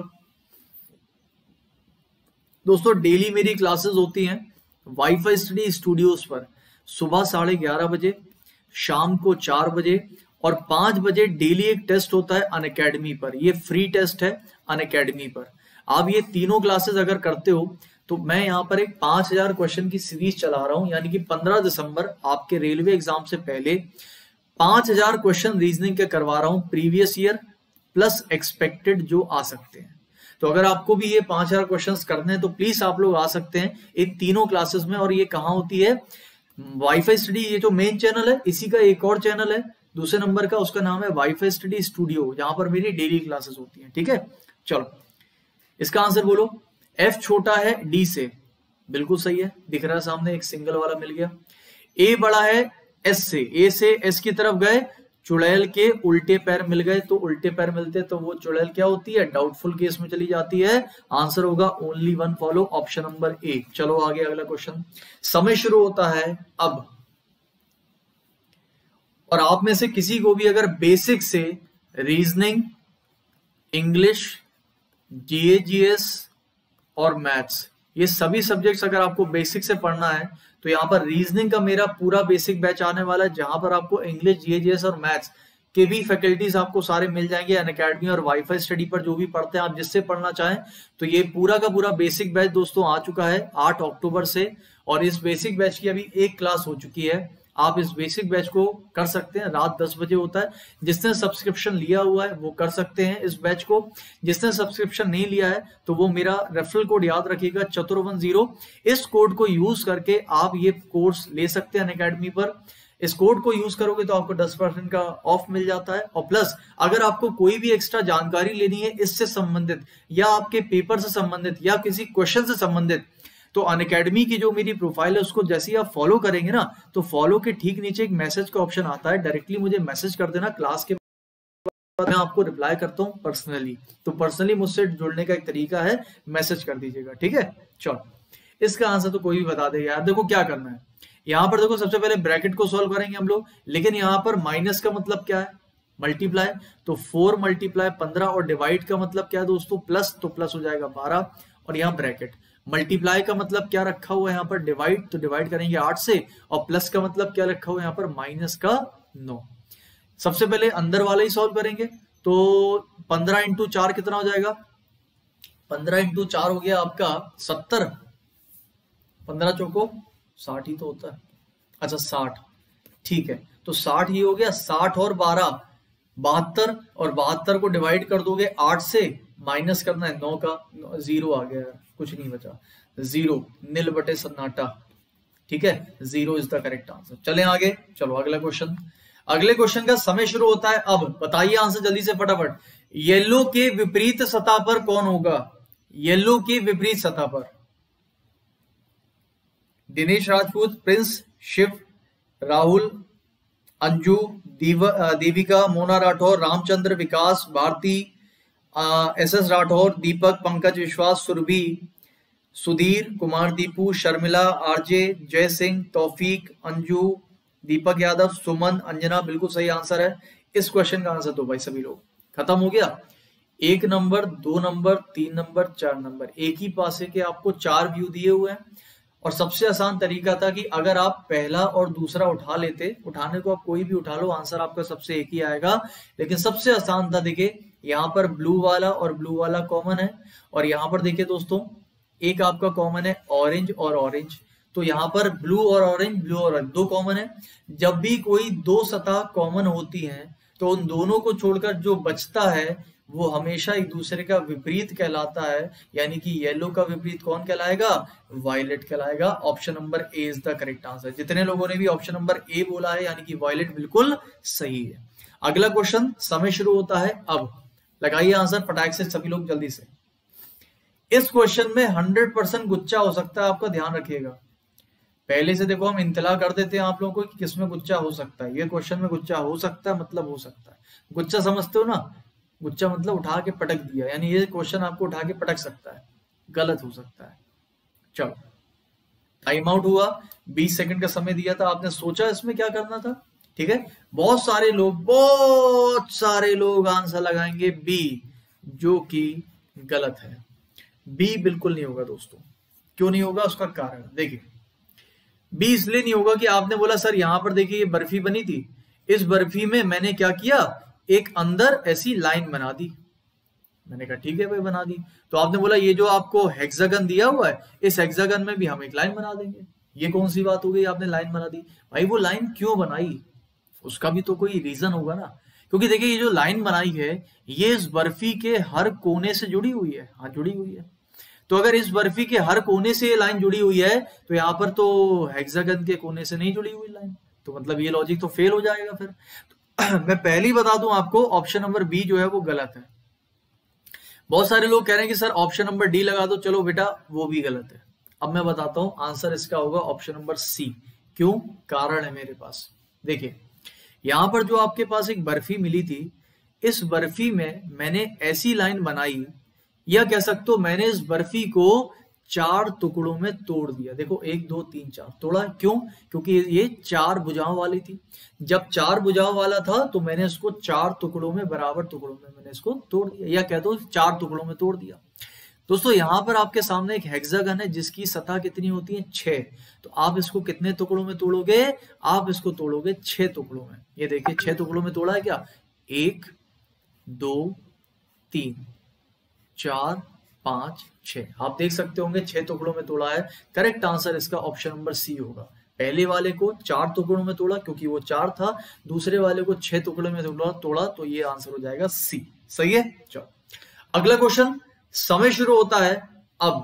दोस्तों डेली मेरी क्लासेस होती हैं वाईफाई स्टडी स्टूडियोज पर, सुबह 11:30 बजे, शाम को 4 बजे और 5 बजे डेली एक टेस्ट होता है अनअकैडमी पर। ये फ्री टेस्ट है अनअकैडमी पर। आप ये तीनों क्लासेस अगर करते हो तो मैं यहाँ पर एक 5000 क्वेश्चन की सीरीज चला रहा हूं, यानी कि 15 दिसंबर आपके रेलवे एग्जाम से पहले 5000 क्वेश्चन रीजनिंग के करवा रहा हूं, प्रीवियस ईयर प्लस एक्सपेक्टेड जो आ सकते हैं। तो अगर आपको भी ये 5000 क्वेश्चंस करने हैं तो प्लीज आप लोग आ सकते हैं इन तीनों क्लासेस में। और ये कहाँ होती है? वाईफाई स्टडी, ये जो मेन चैनल है इसी का एक और चैनल है दूसरे नंबर का, उसका नाम है वाईफाई स्टडी स्टूडियो, जहां पर मेरी डेली क्लासेस होती हैं, ठीक है। चलो इसका आंसर बोलो। एफ छोटा है डी से, बिल्कुल सही है, दिख रहा है सामने, एक सिंगल वाला मिल गया। ए बड़ा है एस से, ए से एस की तरफ गए, चुड़ैल के उल्टे पैर मिल गए, तो उल्टे पैर मिलते तो वो चुड़ैल क्या होती है? डाउटफुल केस में चली जाती है। आंसर होगा only one follow, option number A. चलो आगे अगला क्वेश्चन, समय शुरू होता है अब। और आप में से किसी को भी अगर बेसिक से रीजनिंग, इंग्लिश, जीएस और मैथ्स, ये सभी सब्जेक्ट्स अगर आपको बेसिक से पढ़ना है तो यहाँ पर रीजनिंग का मेरा पूरा बेसिक बैच आने वाला है, जहां पर आपको इंग्लिश, जीएस और मैथ्स के भी फैकल्टीज आपको सारे मिल जाएंगे अनअकैडमी और वाईफाई स्टडी पर। जो भी पढ़ते हैं आप, जिससे पढ़ना चाहें, तो ये पूरा का पूरा बेसिक बैच दोस्तों आ चुका है 8 अक्टूबर से। और इस बेसिक बैच की अभी एक क्लास हो चुकी है। आप इस बेसिक बैच को कर सकते हैं, रात 10 बजे होता है। जिसने सब्सक्रिप्शन लिया हुआ है वो कर सकते हैं इस बैच को। जिसने सब्सक्रिप्शन नहीं लिया है तो वो मेरा रेफरल कोड याद रखिएगा, चतुर10। इस कोड को यूज करके आप ये कोर्स ले सकते हैं अनअकैडमी पर। इस कोड को यूज करोगे तो आपको 10% का ऑफ मिल जाता है। और प्लस अगर आपको कोई भी एक्स्ट्रा जानकारी लेनी है इससे संबंधित, या आपके पेपर से संबंधित, या किसी क्वेश्चन से संबंधित, तो अनअकैडमी की जो मेरी प्रोफाइल है उसको जैसे ही आप फॉलो करेंगे ना, तो फॉलो के ठीक नीचे एक मैसेज का ऑप्शन आता है, डायरेक्टली मुझे मैसेज कर देना। क्लास के बाद मैं आपको रिप्लाई करता हूँ पर्सनली, तो पर्सनली मुझसे जुड़ने का एक तरीका है, मैसेज कर दीजिएगा, ठीक है। चलो इसका आंसर तो कोई भी बता देगा यार। देखो क्या करना है, यहाँ पर देखो सबसे पहले ब्रैकेट को सॉल्व करेंगे हम लोग, लेकिन यहाँ पर माइनस का मतलब क्या है? मल्टीप्लाई, तो 4 मल्टीप्लाई 15 और डिवाइड का मतलब क्या है दोस्तों, प्लस, तो प्लस हो जाएगा 12 और यहाँ ब्रैकेट। मल्टीप्लाई का मतलब क्या रखा हुआ है यहाँ पर, डिवाइड, तो डिवाइड करेंगे 8 से, और प्लस का मतलब क्या रखा हुआ है यहाँ पर, माइनस का 9। सबसे पहले अंदर वाला ही सॉल्व करेंगे, तो 15 इंटू 4 कितना हो जाएगा, 15 इंटू 4 हो गया आपका 70, 15 चौको 60 ही तो होता है, अच्छा 60, ठीक है, तो 60 ही हो गया, 60 और 12 72, और 72 को डिवाइड कर दोगे 8 से, माइनस करना है 9 का, 0 आ गया, कुछ नहीं बचा, 0, नील बटे सन्नाटा, ठीक है, 0 इज द करेक्ट आंसर। चलें आगे, चलो अगला क्वेश्चन। अगले क्वेश्चन का समय शुरू होता है अब, बताइए आंसर जल्दी से फटाफट। येलो के विपरीत सतह पर कौन होगा, येलो की विपरीत सतह पर, Dinesh Rajput, Prince, Shiv, Rahul, Anju, Devika, Mona Rathore, Ramchandra, Vikas, Bharti, S Rathore, Deepak, Pankaj Vishwas, Surabhi, Sudhir, Kumar Deepu, Sharmila, RJ, Jai Singh, तौफीक, अंजू, दीपक यादव, सुमन, अंजना, बिल्कुल सही आंसर है। इस क्वेश्चन का आंसर दो भाई सभी लोग, खत्म हो गया। 1 नंबर, 2 नंबर, 3 नंबर, 4 नंबर, एक ही पासे के आपको 4 व्यू दिए हुए हैं, और सबसे आसान तरीका था कि अगर आप पहला और दूसरा उठा लेते, उठाने को आप कोई भी उठा लो, आंसर आपका सबसे एक ही आएगा, लेकिन सबसे आसान था, देखिए यहाँ पर ब्लू वाला और ब्लू वाला कॉमन है, और यहाँ पर देखिए दोस्तों एक आपका कॉमन है ऑरेंज और ऑरेंज, तो यहाँ पर ब्लू और ऑरेंज, ब्लू और ऑरेंज दो कॉमन है। जब भी कोई दो सतह कॉमन होती हैं तो उन दोनों को छोड़कर जो बचता है वो हमेशा एक दूसरे का विपरीत कहलाता है, यानी कि येलो का विपरीत कौन कहलाएगा, वायलेट कहलाएगा। Option number A is the correct answer. जितने लोगों ने भी ऑप्शन नंबर ए बोला है यानी कि वायलेट बिल्कुल सही है। अगला क्वेश्चन, समय शुरू होता है अब, लगाइए आंसर फटाक से सभी लोग जल्दी से। इस क्वेश्चन में 100% गुच्चा हो सकता है, आपका ध्यान रखिएगा। पहले से देखो हम इंतला कर देते हैं आप लोगों को कि किसमें गुच्चा हो सकता है। ये क्वेश्चन में गुच्चा हो सकता है मतलब हो सकता है। गुच्चा समझते हो ना, गुच्चा मतलब उठा के पटक दिया, यानी ये क्वेश्चन आपको उठा के पटक सकता है, गलत हो सकता है। चलो टाइम आउट हुआ, 20 सेकंड का समय दिया था, आपने सोचा इसमें क्या करना था, ठीक है। बहुत सारे लोग आंसर लगाएंगे बी, जो कि गलत है। बी बिल्कुल नहीं होगा दोस्तों। क्यों नहीं होगा, उसका कारण देखिए। बी इसलिए नहीं होगा कि आपने बोला सर यहां पर देखिए ये बर्फी बनी थी, इस बर्फी में मैंने क्या किया, एक अंदर ऐसी लाइन बना दी। मैंने कहा ठीक है भाई बना दी। तो आपने बोला ये जो आपको हेक्सागन दिया हुआ है, इस हेक्सागन में भी हम एक लाइन बना देंगे। ये कौन सी बात हो गई, आपने लाइन बना दी। भाई वो लाइन क्यों बनाई, उसका भी तो कोई रीजन होगा ना। क्योंकि देखिए ये जो लाइन बनाई है ये इस बर्फी के हर कोने से जुड़ी हुई है। हाँ जुड़ी हुई है। तो अगर इस बर्फी के हर कोने से ये लाइन जुड़ी हुई है तो यहाँ पर तो हेक्सागन के कोने से नहीं जुड़ी हुई लाइन, तो मतलब ये लॉजिक तो फेल हो जाएगा फिर। तो मैं पहले ही बता दूं आपको, ऑप्शन नंबर बी जो है वो गलत है। बहुत सारे लोग कह रहे हैं कि सर ऑप्शन नंबर डी लगा दो, चलो बेटा वो भी गलत है। अब मैं बताता हूं, आंसर इसका होगा ऑप्शन नंबर सी। क्यों, कारण है मेरे पास। देखिए यहां पर जो आपके पास एक बर्फी मिली थी, इस बर्फी में मैंने ऐसी लाइन बनाई, या कह सकते हो मैंने इस बर्फी को 4 टुकड़ों में तोड़ दिया। देखो 1 2 3 4 तोड़ा, क्यों, क्योंकि ये 4 भुजाओं वाली थी। जब 4 भुजाओं वाला था तो मैंने इसको 4 टुकड़ों में, बराबर टुकड़ों में मैंने इसको तोड़ दिया, या कह दो 4 टुकड़ों में तोड़ दिया। दोस्तों यहां पर आपके सामने एक हेक्सागन है जिसकी सतह कितनी होती है, 6। तो आप इसको कितने टुकड़ों में तोड़ोगे, आप इसको तोड़ोगे 6 टुकड़ों में। ये देखिए 6 टुकड़ों में तोड़ा है क्या, 1 2 3 4 5 6। आप देख सकते होंगे 6 टुकड़ों में तोड़ा है। करेक्ट आंसर इसका ऑप्शन नंबर सी होगा। पहले वाले को 4 टुकड़ों में तोड़ा क्योंकि वो 4 था, दूसरे वाले को 6 टुकड़ों में तोड़ा, तो ये आंसर हो जाएगा सी। सही है। चलो अगला क्वेश्चन, समय शुरू होता है अब।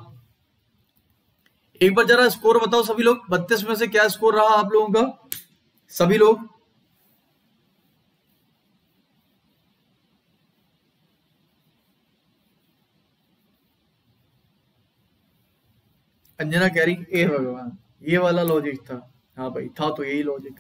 एक बार जरा स्कोर बताओ सभी लोग, 32 में से क्या स्कोर रहा आप लोगों का, सभी लोग। अंजना कह रही ए भगवान, ये वाला लॉजिक था। हाँ भाई था तो यही लॉजिक।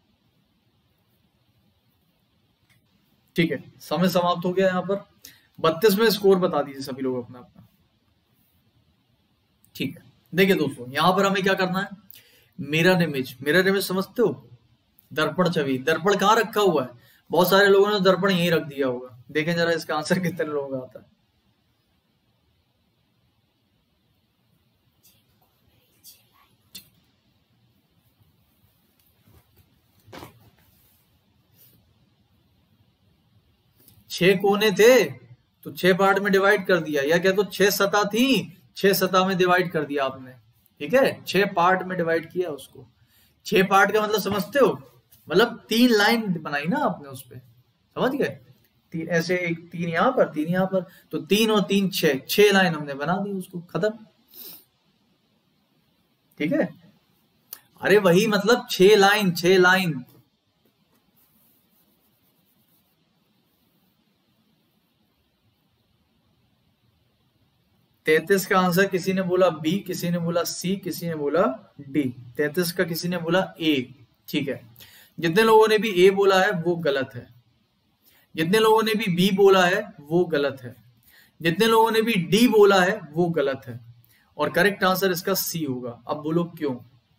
ठीक है, समय समाप्त हो गया। यहाँ पर 32 में स्कोर बता दीजिए सभी लोग अपना अपना। ठीक है, देखिए दोस्तों यहां पर हमें क्या करना है, मिरर इमेज। मिरर इमेज समझते हो, दर्पण छवि। दर्पण कहाँ रखा हुआ है, बहुत सारे लोगों ने दर्पण यहीं रख दिया होगा। देखें जरा इसका आंसर कितने लोगों का आता है। छह कोने थे तो 6 पार्ट में डिवाइड कर दिया, या क्या तो 6 सतह थी, 6 सतह में डिवाइड कर दिया आपने। ठीक है, 6 पार्ट में डिवाइड किया उसको। 6 पार्ट का मतलब समझते हो, मतलब 3 लाइन बनाई ना आपने उस पे, समझ गए? ऐसे एक 3 यहां पर 3 यहां पर, तो 3 और 3 6 लाइन हमने बना दी उसको, खत्म। ठीक है, अरे वही मतलब 6 लाइन 6 लाइन। तैतीस का आंसर किसी ने बोला बी, किसी ने बोला सी, किसी ने बोला डी। 33 का किसी ने बोला ए। ठीक है, जितने लोगों ने भी ए बोला है वो गलत है, जितने लोगों ने भी बी बोला है वो गलत है, जितने लोगों ने भी डी बोला है वो गलत है, और करेक्ट आंसर इसका सी होगा। अब बोलो क्यों?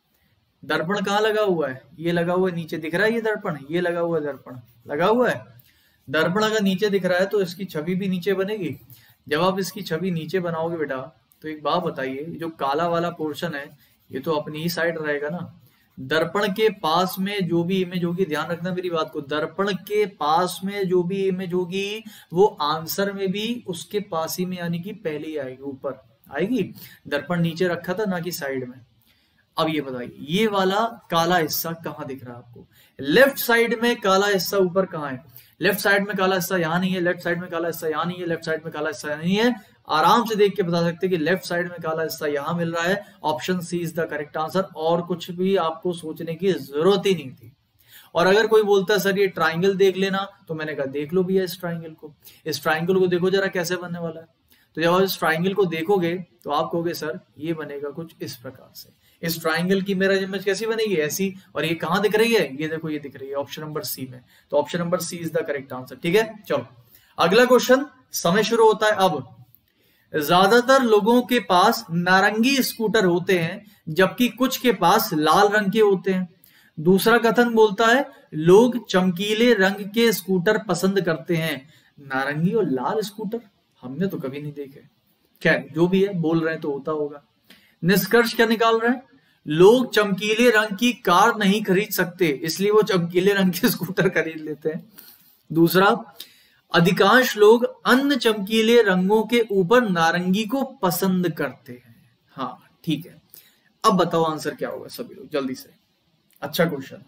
दर्पण कहाँ लगा हुआ है? ये लगा हुआ है, नीचे दिख रहा है ये दर्पण, ये लगा हुआ है दर्पण, लगा हुआ है। दर्पण अगर नीचे दिख रहा है तो इसकी छवि भी नीचे बनेगी। जब आप इसकी छवि नीचे बनाओगे बेटा, तो एक बात बताइए, जो काला वाला पोर्शन है ये तो अपनी ही साइड रहेगा ना। दर्पण के पास में जो भी इमेज होगी, ध्यान रखना मेरी बात को, दर्पण के पास में जो भी इमेज होगी वो आंसर में भी उसके पास ही में, यानी कि पहले ही आएगी, ऊपर आएगी। दर्पण नीचे रखा था ना कि साइड में। अब ये बताइए, ये वाला काला हिस्सा कहाँ दिख रहा है आपको? लेफ्ट साइड में काला हिस्सा ऊपर कहाँ है? लेफ्ट साइड में काला हिस्सा यहाँ नहीं है, लेफ्ट साइड में काला हिस्सा यहाँ नहीं है, लेफ्ट साइड में काला हिस्सा नहीं है। आराम से देख के बता सकते हैं कि लेफ्ट साइड में काला हिस्सा यहाँ मिल रहा है। Option C is the correct answer, और कुछ भी आपको सोचने की जरूरत ही नहीं थी। और अगर कोई बोलता है सर ये ट्राइंगल देख लेना, तो मैंने कहा देख लो भैया इस ट्राइंगल को, इस ट्राइंगल को देखो जरा कैसे बनने वाला है। तो जब आप इस ट्राइंगल को देखोगे तो आप कहोगे सर ये बनेगा कुछ इस प्रकार से। इस ट्राइंगल की मिरर इमेज कैसी बनेगी? ऐसी। और ये कहां दिख रही है? ये देखो ये दिख रही है ऑप्शन नंबर सी में। तो option number C is the correct answer. ठीक है, चलो अगला क्वेश्चन। समय शुरू होता है अब। ज्यादातर लोगों के पास नारंगी स्कूटर होते हैं जबकि कुछ के पास लाल रंग के होते हैं। दूसरा कथन बोलता है लोग चमकीले रंग के स्कूटर पसंद करते हैं। नारंगी और लाल स्कूटर हमने तो कभी नहीं देखे। खैर जो भी है, बोल रहे हैं तो होता होगा। निष्कर्ष क्या निकाल रहे हैं? लोग चमकीले रंग की कार नहीं खरीद सकते, इसलिए वो चमकीले रंग के स्कूटर खरीद लेते हैं। दूसरा, अधिकांश लोग अन्य चमकीले रंगों के ऊपर नारंगी को पसंद करते हैं। हाँ ठीक है, अब बताओ आंसर क्या होगा सभी लोग जल्दी से। अच्छा क्वेश्चन,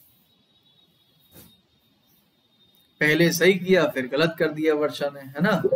पहले सही किया फिर गलत कर दिया वर्षा ने, है ना।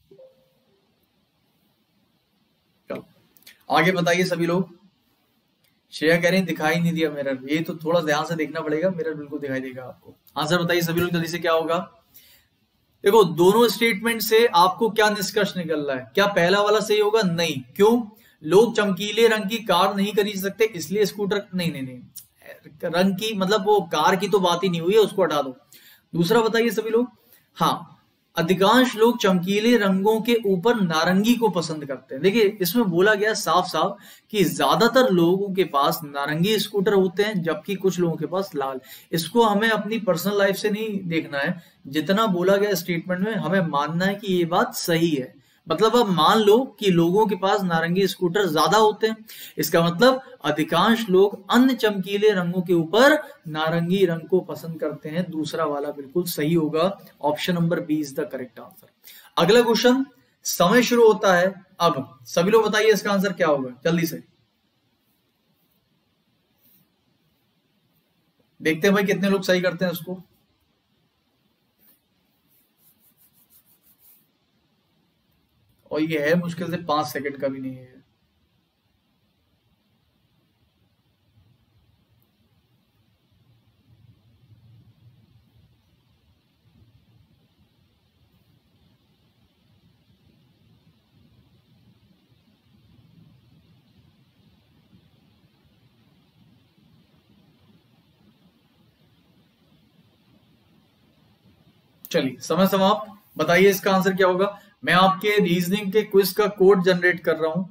चलो आगे बताइए सभी लोग। श्रेया कह रही दिखाई नहीं दिया मिरर, ये तो थोड़ा ध्यान से देखना पड़ेगा, मिरर बिल्कुल दिखाई देगा आपको। आंसर बताइए सभी लोग जल्दी से, क्या होगा? देखो दोनों स्टेटमेंट से आपको क्या निष्कर्ष निकल रहा है? क्या पहला वाला सही होगा? नहीं। क्यों? लोग चमकीले रंग की कार नहीं खरीद सकते इसलिए स्कूटर, नहीं नहीं नहीं, रंग की मतलब वो कार की तो बात ही नहीं हुई है, उसको हटा दो। दूसरा बताइए सभी लोग। हाँ, अधिकांश लोग चमकीले रंगों के ऊपर नारंगी को पसंद करते हैं। देखिए इसमें बोला गया साफ साफ कि ज्यादातर लोगों के पास नारंगी स्कूटर होते हैं जबकि कुछ लोगों के पास लाल। इसको हमें अपनी पर्सनल लाइफ से नहीं देखना है, जितना बोला गया स्टेटमेंट में हमें मानना है कि ये बात सही है। मतलब अब मान लो कि लोगों के पास नारंगी स्कूटर ज्यादा होते हैं, इसका मतलब अधिकांश लोग अन्य चमकीले रंगों के ऊपर नारंगी रंग को पसंद करते हैं। दूसरा वाला बिल्कुल सही होगा, option number B is the correct answer. अगला क्वेश्चन, समय शुरू होता है अब। सभी लोग बताइए इसका आंसर क्या होगा जल्दी से। देखते हैं भाई कितने लोग सही करते हैं उसको। और ये है मुश्किल से 5 सेकंड का भी नहीं है। चलिए समय समाप्त। बताइए इसका आंसर क्या होगा। मैं आपके रीजनिंग के क्विज का कोड जनरेट कर रहा हूं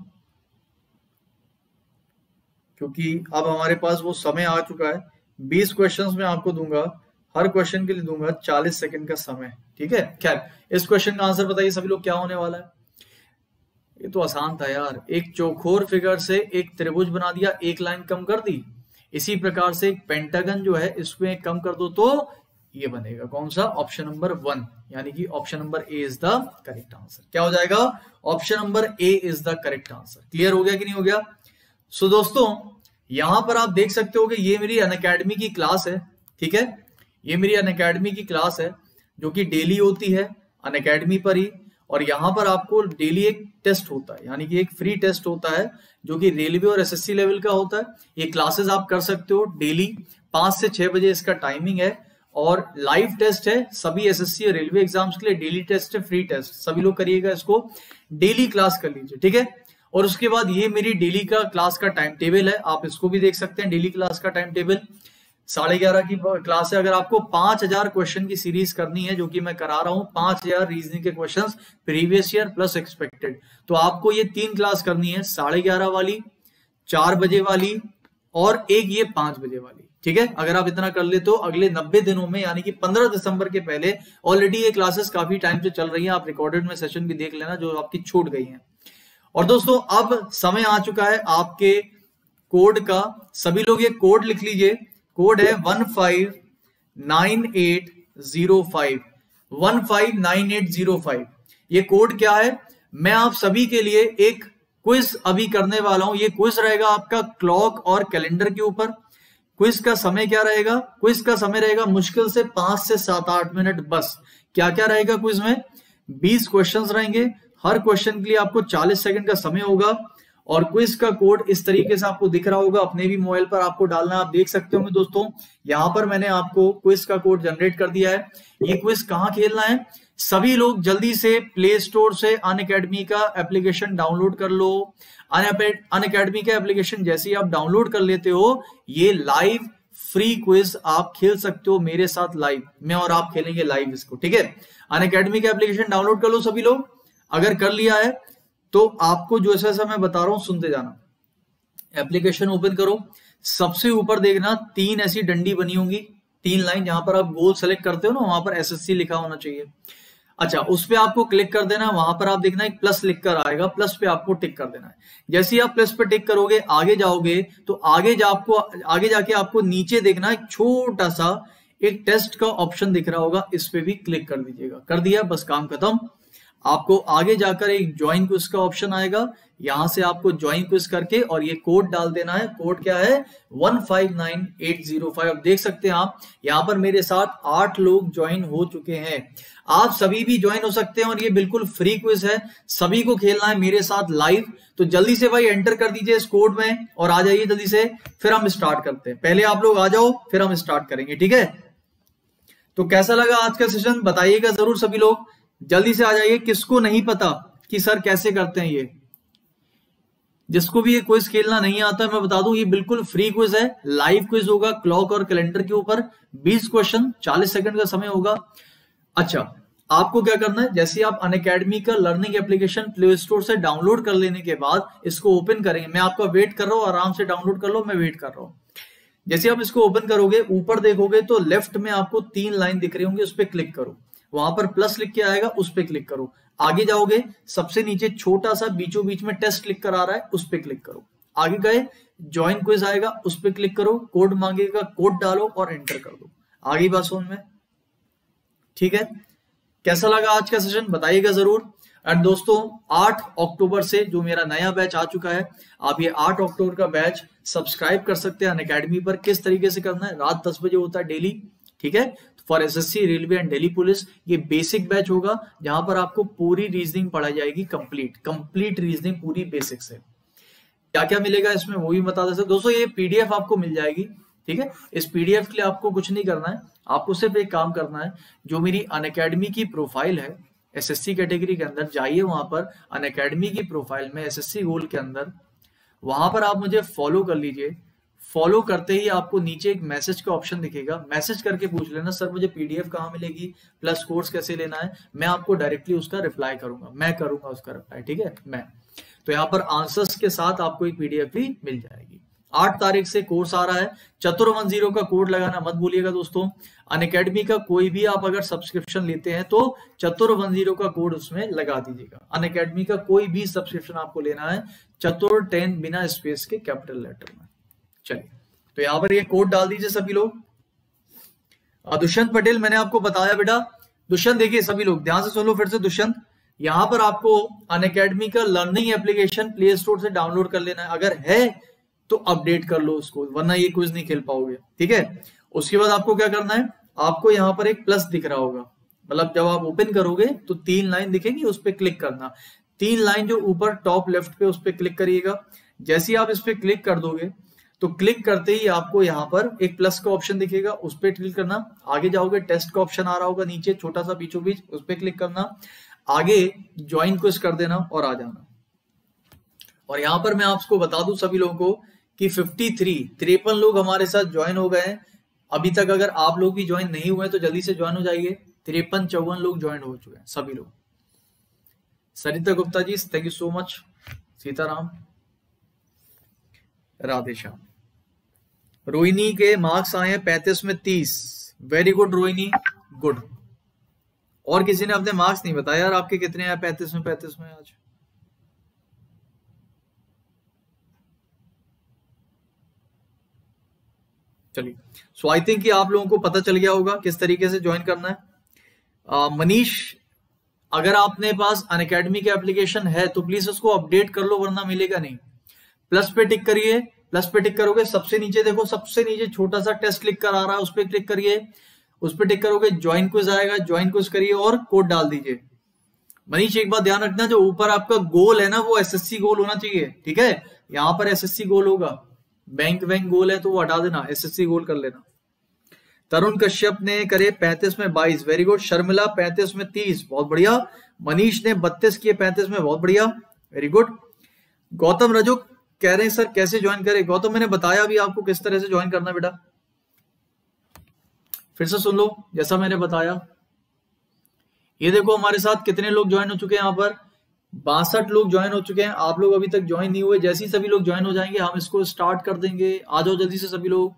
क्योंकि अब हमारे पास वो समय आ चुका है। 20 क्वेश्चंस मैं आपको दूंगा हर क्वेश्चन के लिए दूंगा 40 सेकंड का समय, ठीक है। खैर, इस क्वेश्चन का आंसर बताइए सभी लोग क्या होने वाला है। ये तो आसान था यार, एक चौकोर फिगर से एक त्रिभुज बना दिया, एक लाइन कम कर दी। इसी प्रकार से एक पेंटागन जो है इसमें कम कर दो तो ये बनेगा कौन सा, ऑप्शन नंबर 1, यानी कि option number A is the correct answer. क्या हो जाएगा, option number A is the correct answer. Clear हो गया कि नहीं हो गया। सो दोस्तों यहां पर आप देख सकते हो कि ये मेरी अनअकैडमी की क्लास है, ठीक है। ये मेरी अनअकैडमी की क्लास है जो कि डेली होती है अनअकैडमी पर ही, और यहाँ पर आपको डेली एक टेस्ट होता है, यानी कि एक फ्री टेस्ट होता है जो कि रेलवे और एसएससी लेवल का होता है। ये क्लासेस आप कर सकते हो डेली 5 से 6 बजे इसका टाइमिंग है, और लाइव टेस्ट है सभी एसएससी और रेलवे एग्जाम्स के लिए। डेली टेस्ट है, फ्री टेस्ट, सभी लोग करिएगा इसको, डेली क्लास कर लीजिए, ठीक है। और उसके बाद ये मेरी डेली का क्लास का टाइम टेबल है, आप इसको भी देख सकते हैं। डेली क्लास का टाइम टेबल 11:30 की क्लास है। अगर आपको 5000 क्वेश्चन की सीरीज करनी है, जो कि मैं करा रहा हूं, 5000 रीजनिंग के questions previous year plus expected, तो आपको ये 3 क्लास करनी है, 11:30 वाली, 4 बजे वाली, और एक ये 5 बजे वाली, ठीक है। अगर आप इतना कर ले तो अगले 90 दिनों में, यानी कि 15 दिसंबर के पहले, ऑलरेडी ये क्लासेस काफी टाइम से चल रही है, आप रिकॉर्डेड में सेशन भी देख लेना जो आपकी छूट गई है। और दोस्तों अब समय आ चुका है आपके कोड का, सभी लोग ये कोड लिख लीजिए। कोड है 159805, 159805। ये कोड क्या है, मैं आप सभी के लिए एक क्विज अभी करने वाला हूं। ये क्विज रहेगा आपका क्लॉक और कैलेंडर के ऊपर। क्विज का समय क्या रहेगा, क्विज का समय रहेगा मुश्किल से 5 से 7-8 मिनट बस। क्या क्या रहेगा क्विज में, 20 क्वेश्चंस रहेंगे, हर क्वेश्चन के लिए आपको 40 सेकंड का समय होगा, और क्विज का कोड इस तरीके से आपको दिख रहा होगा, अपने भी मोबाइल पर आपको डालना, आप देख सकते होंगे दोस्तों। यहां पर मैंने आपको क्विज का कोड जनरेट कर दिया है। ये क्विज कहां खेलना है, सभी लोग जल्दी से प्ले स्टोर से अनअकैडमी का एप्लीकेशन डाउनलोड कर लो। अनअकैडमी का एप्लीकेशन जैसे ही आप डाउनलोड कर लेते हो, ये लाइव फ्री क्विज आप खेल सकते हो मेरे साथ लाइव, मैं और आप खेलेंगे लाइव इसको, ठीक है। अनअकैडमी का एप्लीकेशन डाउनलोड कर लो सभी लोग। अगर कर लिया है तो आपको जो जैसा मैं बता रहा हूं सुनते जाना। एप्लीकेशन ओपन करो, सबसे ऊपर देखना 3 ऐसी डंडी बनी होंगी, 3 लाइन, जहां पर आप गोल सेलेक्ट करते हो ना, वहां पर एसएससी लिखा होना चाहिए। अच्छा, उस पे आपको क्लिक कर देना, वहां पर आप देखना एक प्लस लिख कर आएगा, प्लस पे आपको टिक कर देना है। जैसे ही आप प्लस पे टिक करोगे, आगे जाओगे तो आगे जाके आपको नीचे देखना एक छोटा सा एक टेस्ट का ऑप्शन दिख रहा होगा, इस पे भी क्लिक कर दीजिएगा। कर दिया, बस काम खत्म। आपको आगे जाकर एक ज्वाइन क्विज का ऑप्शन आएगा, यहां से आपको ज्वाइन क्विज करके और ये कोड डाल देना है। कोड क्या है, 159805। अब देख सकते हैं आप, यहां पर मेरे साथ 8 लोग ज्वाइन हो चुके हैं। आप सभी भी ज्वाइन हो सकते हैं, और ये बिल्कुल फ्री क्विज है, सभी को खेलना है मेरे साथ लाइव। तो जल्दी से भाई एंटर कर दीजिए इस कोड में और आ जाइए जल्दी से, फिर हम स्टार्ट करते हैं। पहले आप लोग आ जाओ, फिर हम स्टार्ट करेंगे, ठीक है। तो कैसा लगा आज का सेशन बताइएगा जरूर सभी लोग, जल्दी से आ जाइए। किसको नहीं पता कि सर कैसे करते हैं ये, जिसको भी ये क्विज खेलना नहीं आता है, मैं बता दूं ये बिल्कुल फ्री क्विज है, लाइव क्विज होगा क्लॉक और कैलेंडर के ऊपर। 20 क्वेश्चन, 40 सेकंड का समय होगा। अच्छा, आपको क्या करना है, जैसे आप अनअकैडमी का लर्निंग एप्लीकेशन प्ले स्टोर से डाउनलोड कर लेने के बाद इसको ओपन करेंगे। मैं आपका वेट कर रहा हूं, आराम से डाउनलोड कर लो, मैं वेट कर रहा हूं। जैसे आप इसको ओपन करोगे, ऊपर देखोगे तो लेफ्ट में आपको 3 लाइन दिख रही होंगी, उस पर क्लिक करो। वहां पर प्लस लिख के आएगा, उस पर क्लिक करो। आगे जाओगे, सबसे नीचे छोटा सा बीचों बीच में टेस्ट लिख कर आ रहा है, उस पर क्लिक करो। आगे गए, ज्वाइन क्विज आएगा, उस पर क्लिक करो। कोड मांगेगा, कोड डालो और एंटर कर दो। आगे बात समझ में, ठीक है। कैसा लगा आज का सेशन बताइएगा जरूर। एंड दोस्तों 8 अक्टूबर से जो मेरा नया बैच आ चुका है, आप ये 8 अक्टूबर का बैच सब्सक्राइब कर सकते हैं अनअकैडमी पर। किस तरीके से करना है, रात 10 बजे होता है डेली, ठीक है। For SSC, railway and Delhi police ये बेसिक बैच होगा, जहां पर आपको पूरी रीजनिंग पढ़ाई जाएगी, कंप्लीट रीजनिंग पूरी बेसिक से। क्या क्या मिलेगा इसमें वो भी बता देते दोस्तों। ये पीडीएफ आपको मिल जाएगी, ठीक है। इस पीडीएफ के लिए आपको कुछ नहीं करना है, आपको सिर्फ एक काम करना है, जो मेरी अनअकैडमी की प्रोफाइल है एसएससी कैटेगरी के अंदर, जाइए वहां पर अनअकैडमी की प्रोफाइल में एसएससी गोल्ड के अंदर, वहां पर आप मुझे फॉलो कर लीजिए। फॉलो करते ही आपको नीचे एक मैसेज का ऑप्शन दिखेगा, मैसेज करके पूछ लेना सर मुझे पीडीएफ कहाँ मिलेगी, प्लस कोर्स कैसे लेना है। मैं आपको डायरेक्टली उसका रिप्लाई करूंगा, मैं करूंगा उसका रिप्लाई, ठीक है। मैं तो यहाँ पर आंसर्स के साथ आपको एक पीडीएफ भी मिल जाएगी। 8 तारीख से कोर्स आ रहा है। चतुर10 का कोड लगाना मत भूलिएगा दोस्तों। अनअकैडमी का कोई भी आप अगर सब्सक्रिप्शन लेते हैं तो चतुर10 का कोड उसमें लगा दीजिएगा। अनअकैडमी का कोई भी सब्सक्रिप्शन आपको लेना है चतुर10 बिना स्पेस के कैपिटल लेटर में। चलिए तो यहाँ पर ये कोड डाल दीजिए सभी लोग। दुष्यंत पटेल मैंने आपको बताया बेटा। दुष्यंत देखिए सभी लोग ध्यान से सुन लो फिर से। दुष्यंत यहाँ पर आपको अनअकैडमी का लर्निंग एप्लीकेशन प्ले स्टोर से डाउनलोड कर लेना है। अगर है तो अपडेट कर लो उसको, वरना ये क्विज नहीं खेल पाओगे, ठीक है। उसके बाद आपको क्या करना है, आपको यहाँ पर एक प्लस दिख रहा होगा, मतलब जब आप ओपन करोगे तो 3 लाइन दिखेगी, उस पर क्लिक करना। 3 लाइन जो ऊपर टॉप लेफ्ट पे उस पर क्लिक करिएगा। जैसे ही आप इस पर क्लिक कर दोगे तो क्लिक करते ही आपको यहाँ पर एक प्लस का ऑप्शन दिखेगा, उस पर क्लिक करना। आगे जाओगे टेस्ट का ऑप्शन आ रहा होगा नीचे छोटा सा बीचों बीच, उस पर क्लिक करना। आगे ज्वाइन क्विज कर देना और आ जाना। और यहाँ पर मैं आपको बता दूं सभी लोगों को कि 53 लोग हमारे साथ ज्वाइन हो गए हैं अभी तक। अगर आप लोग भी ज्वाइन नहीं हुए तो जल्दी से ज्वाइन हो जाइए। 53-54 लोग ज्वाइन हो चुके हैं सभी लोग। Sarita Gupta ji thank you so much. Sitaram, Radheshyam. Rohini के मार्क्स आए हैं 35 में 30। Very good Rohini, good. और किसी ने अपने मार्क्स नहीं बताया यार, आपके कितने आए 35 में आज? चलिए सो आई थिंक कि आप लोगों को पता चल गया होगा किस तरीके से ज्वाइन करना है। मनीष, अगर आपने पास अनअकैडमी के एप्लीकेशन है तो प्लीज उसको अपडेट कर लो, वरना मिलेगा नहीं। प्लस पे टिक करिए। प्लस पे टिक करोगे सबसे नीचे देखो, सबसे नीचे छोटा सा टेस्ट क्लिक कर आ रहा है, उस पर क्लिक करिए। उस पर टिक करोगे ज्वाइन क्विज आएगा, ज्वाइन क्विज करिए और कोड डाल दीजिए। मनीष एक बात ध्यान रखना, जो ऊपर आपका गोल है ना वो एसएससी गोल होना चाहिए, ठीक है। यहाँ पर एसएससी गोल होगा, बैंक गोल है तो वो हटा देना, एसएससी गोल कर लेना। तरुण कश्यप ने करे 35 में 22, वेरी गुड। शर्मिला 35 में 30, बहुत बढ़िया। मनीष ने 32 किए 35 में, बहुत बढ़िया, वेरी गुड। गौतम रजू कह रहे हैं सर कैसे ज्वाइन करें। गौतम मैंने बताया अभी आपको किस तरह से ज्वाइन करना बेटा, फिर से सुन लो जैसा मैंने बताया। ये देखो हमारे साथ कितने लोग ज्वाइन हो चुके हैं, यहाँ पर 62 लोग ज्वाइन हो चुके हैं। आप लोग अभी तक ज्वाइन नहीं हुए, जैसे ही सभी लोग ज्वाइन हो जाएंगे हम इसको स्टार्ट कर देंगे। आ जाओ जल्दी से सभी लोग।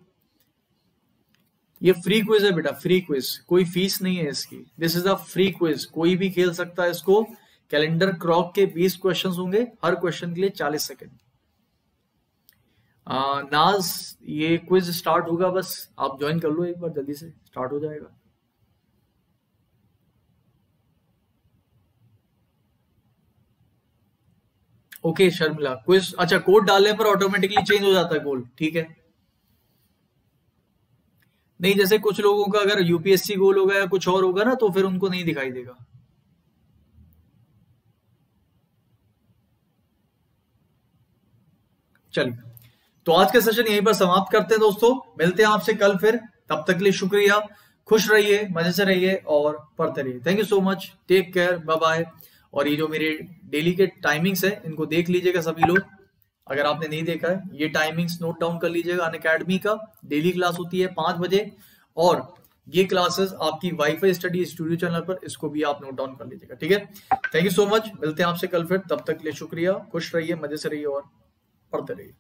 ये फ्री क्विज है बेटा, फ्री क्विज, कोई फीस नहीं है इसकी। This is a free quiz, कोई भी खेल सकता है इसको। कैलेंडर क्रॉक के 20 क्वेश्चन होंगे, हर क्वेश्चन के लिए 40 सेकेंड। नाज ये क्विज स्टार्ट होगा, बस आप ज्वाइन कर लो एक बार, जल्दी से स्टार्ट हो जाएगा। ओके शर्मिला, क्विज अच्छा कोड डालने पर ऑटोमेटिकली चेंज हो जाता है गोल, ठीक है। नहीं जैसे कुछ लोगों का अगर यूपीएससी गोल होगा या कुछ और होगा ना तो फिर उनको नहीं दिखाई देगा। चलिए तो आज का सेशन यहीं पर समाप्त करते हैं दोस्तों, मिलते हैं आपसे कल फिर। तब तक के लिए शुक्रिया, खुश रहिए, मजे से रहिए और पढ़ते रहिए। Thank you so much, take care, bye bye. और ये जो मेरे डेली के टाइमिंग्स है इनको देख लीजिएगा सभी लोग, अगर आपने नहीं देखा है ये टाइमिंग्स नोट डाउन कर लीजिएगा। अनअकैडमी का डेली क्लास होती है 5 बजे, और ये क्लासेस आपकी वाईफाई स्टडी स्टूडियो चैनल पर, इसको भी आप नोट डाउन कर लीजिएगा, ठीक है। थैंक यू सो मच, मिलते हैं आपसे कल फिर। तब तक के लिए शुक्रिया, खुश रहिए, मजे से रहिए और पढ़ते रहिए।